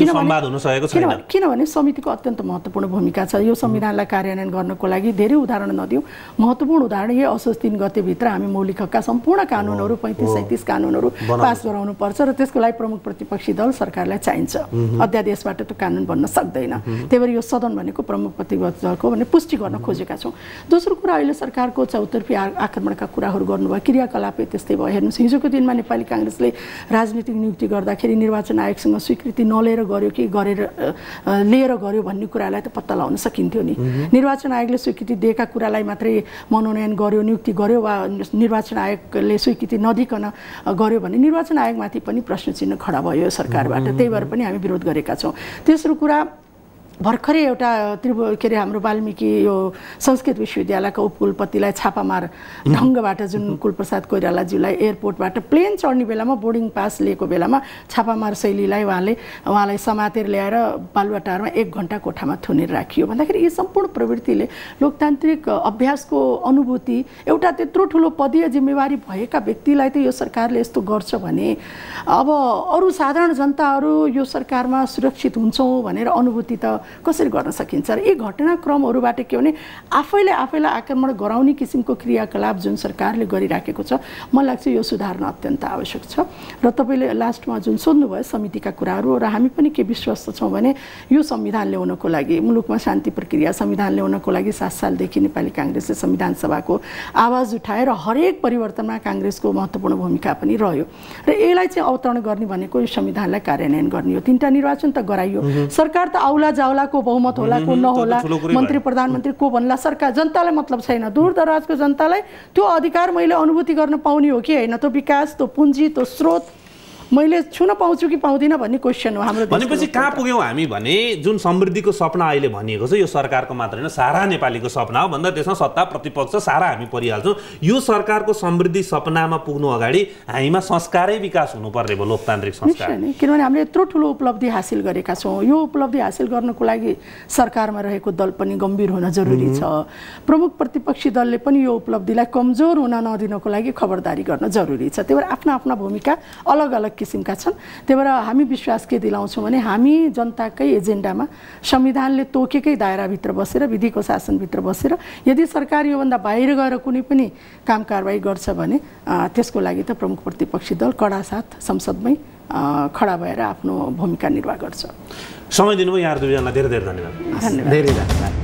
किनभने किनभने समितिको अत्यन्त महत्त्वपूर्ण भूमिका छ। यो संविधानलाई कार्यान्वयन गर्नको लागि धेरै उदाहरण नदिउँ, महत्त्वपूर्ण उदाहरण यही असोज तीन गतेभित्र हामी मौलिक हकका सम्पूर्ण कानुनहरू पैँतिस सैँतिस कानुनहरू पास गराउनु पर्छ र त्यसको लागि प्रमुख प्रतिपक्षी दल सरकारलाई चाहिन्छ। अध्यादेशबाट त्यो कानुन बन्न सक्दैन। त्यही भएर यो सदन भनेको प्रमुख प्रतिपक्ष दलको भने पुष्टि गर्न खोजेका छौँ। दोस्रो कुरा, अहिले सरकारको चौतर्फी आक्रमणका कुराहरू गर्नुभयो, क्रियाकलाप त्यस्तै भयो। हेर्नुहोस्, हिजोको दिनमा नेपाली काङ्ग्रेसले राजनीतिक नियुक्ति गर्दाखेरि निर्वाचन आयोगसँग स्वीकृति नलिएर गर्यो कि गरेर लिएर गर्यो भन्ने कुरालाई त पत्ता लगाउन सकिन्थ्यो नि। निर्वाचन आयोगले स्वीकृति दिएका कुरालाई मात्रै मनोनयन गर्यो, नियुक्ति गर्यो वा निर्वाचन आयोगले स्वीकृति नदिकन गर्यो भने निर्वाचन आयोगमाथि पनि प्रश्न चिन्ह खडा भयो सरकारबाट। त्यही भएर पनि हामी विरोध गरेका छौँ। तेस्रो कुरा, भर्खरै एउटा त्रिभु के अरे हाम्रो वाल्मिकी यो संस्कृत विश्वविद्यालयका उपकुलपतिलाई छापामार ढङ्गबाट जुन कुलप्रसाद कोइरालाज्यूलाई एयरपोर्टबाट प्लेन चढ्ने बेलामा बोर्डिङ पास लिएको बेलामा छापामार शैलीलाई उहाँले उहाँलाई समातेर ल्याएर बालुवाटारमा एक घन्टा कोठामा थुनेर राखियो भन्दाखेरि यी सम्पूर्ण प्रवृत्तिले लोकतान्त्रिक अभ्यासको अनुभूति, एउटा त्यत्रो ठुलो पदीय जिम्मेवारी भएका व्यक्तिलाई त यो सरकारले यस्तो गर्छ भने अब अरू साधारण जनताहरू यो सरकारमा सुरक्षित हुन्छौँ भनेर अनुभूति त कसरी गर्न सकिन्छ? र यी घटनाक्रमहरूबाट के भने आफैले आफैलाई आक्रमण गराउने किसिमको क्रियाकलाप जुन सरकारले गरिराखेको छ, मलाई लाग्छ यो सुधार्न अत्यन्त आवश्यक छ। र तपाईँले लास्टमा जुन सोध्नुभयो समितिका कुराहरू, र हामी पनि के विश्वस्त छौँ भने यो संविधान ल्याउनको लागि, मुलुकमा शान्ति प्रक्रिया संविधान ल्याउनको लागि सात सालदेखि नेपाली काङ्ग्रेसले संविधान सभाको आवाज उठाएर हरेक परिवर्तनमा काङ्ग्रेसको महत्त्वपूर्ण भूमिका पनि रह्यो र यसलाई चाहिँ अवतरण गर्ने भनेको यो संविधानलाई कार्यान्वयन गर्ने हो। तिनवटा निर्वाचन त गराइयो, सरकार त आउला जाउला को बहुमत होला को नहोला, मन्त्री प्रधानमन्त्री को भन्ला, सरकार जनतालाई मतलब छैन। दूरदराजको जनतालाई त्यो अधिकार मैले अनुभूति गर्न पाउने हो कि होइन, त्यो विकास, त्यो पुँजी, त्यो स्रोत मैले छुन पाउँछु कि पाउँदिनँ भन्ने क्वेसन हो हाम्रो। भनेपछि कहाँ पुग्यौँ हामी भने जुन समृद्धिको सपना अहिले भनिएको छ यो सरकारको मात्र होइन, सारा नेपालीको सपना हो भन्दा त्यसमा सत्ता प्रतिपक्ष सारा हामी परिहाल्छौँ। यो सरकारको समृद्धि सपनामा पुग्नु अगाडि हामीमा संस्कारै विकास हुनुपर्ने भयो, लोकतान्त्रिक संस्कार। किनभने हामीले यत्रो ठुलो उपलब्धि हासिल गरेका छौँ। यो उपलब्धि हासिल गर्नको लागि सरकारमा रहेको दल पनि गम्भीर हुन जरुरी छ। प्रमुख प्रतिपक्षी दलले पनि यो उपलब्धिलाई कमजोर हुन नदिनको लागि खबरदारी गर्न जरुरी छ। त्यही भएर आफ्ना आफ्ना भूमिका अलग अलग किसिमका छन्। त्यही भएर हामी विश्वास के दिलाउँछौँ भने हामी जनताकै एजेन्डामा संविधानले तोकेकै दायराभित्र बसेर, विधिको शासनभित्र बसेर यदि सरकार योभन्दा बाहिर गएर कुनै पनि काम कारबाही गर्छ भने त्यसको लागि त प्रमुख प्रतिपक्षी दल कडा साथ संसदमै खडा भएर आफ्नो भूमिका निर्वाह गर्छ। समय दिनुभयो यहाँ दुईजना, धेरै धेरै धन्यवाद। धेरै धन्यवाद।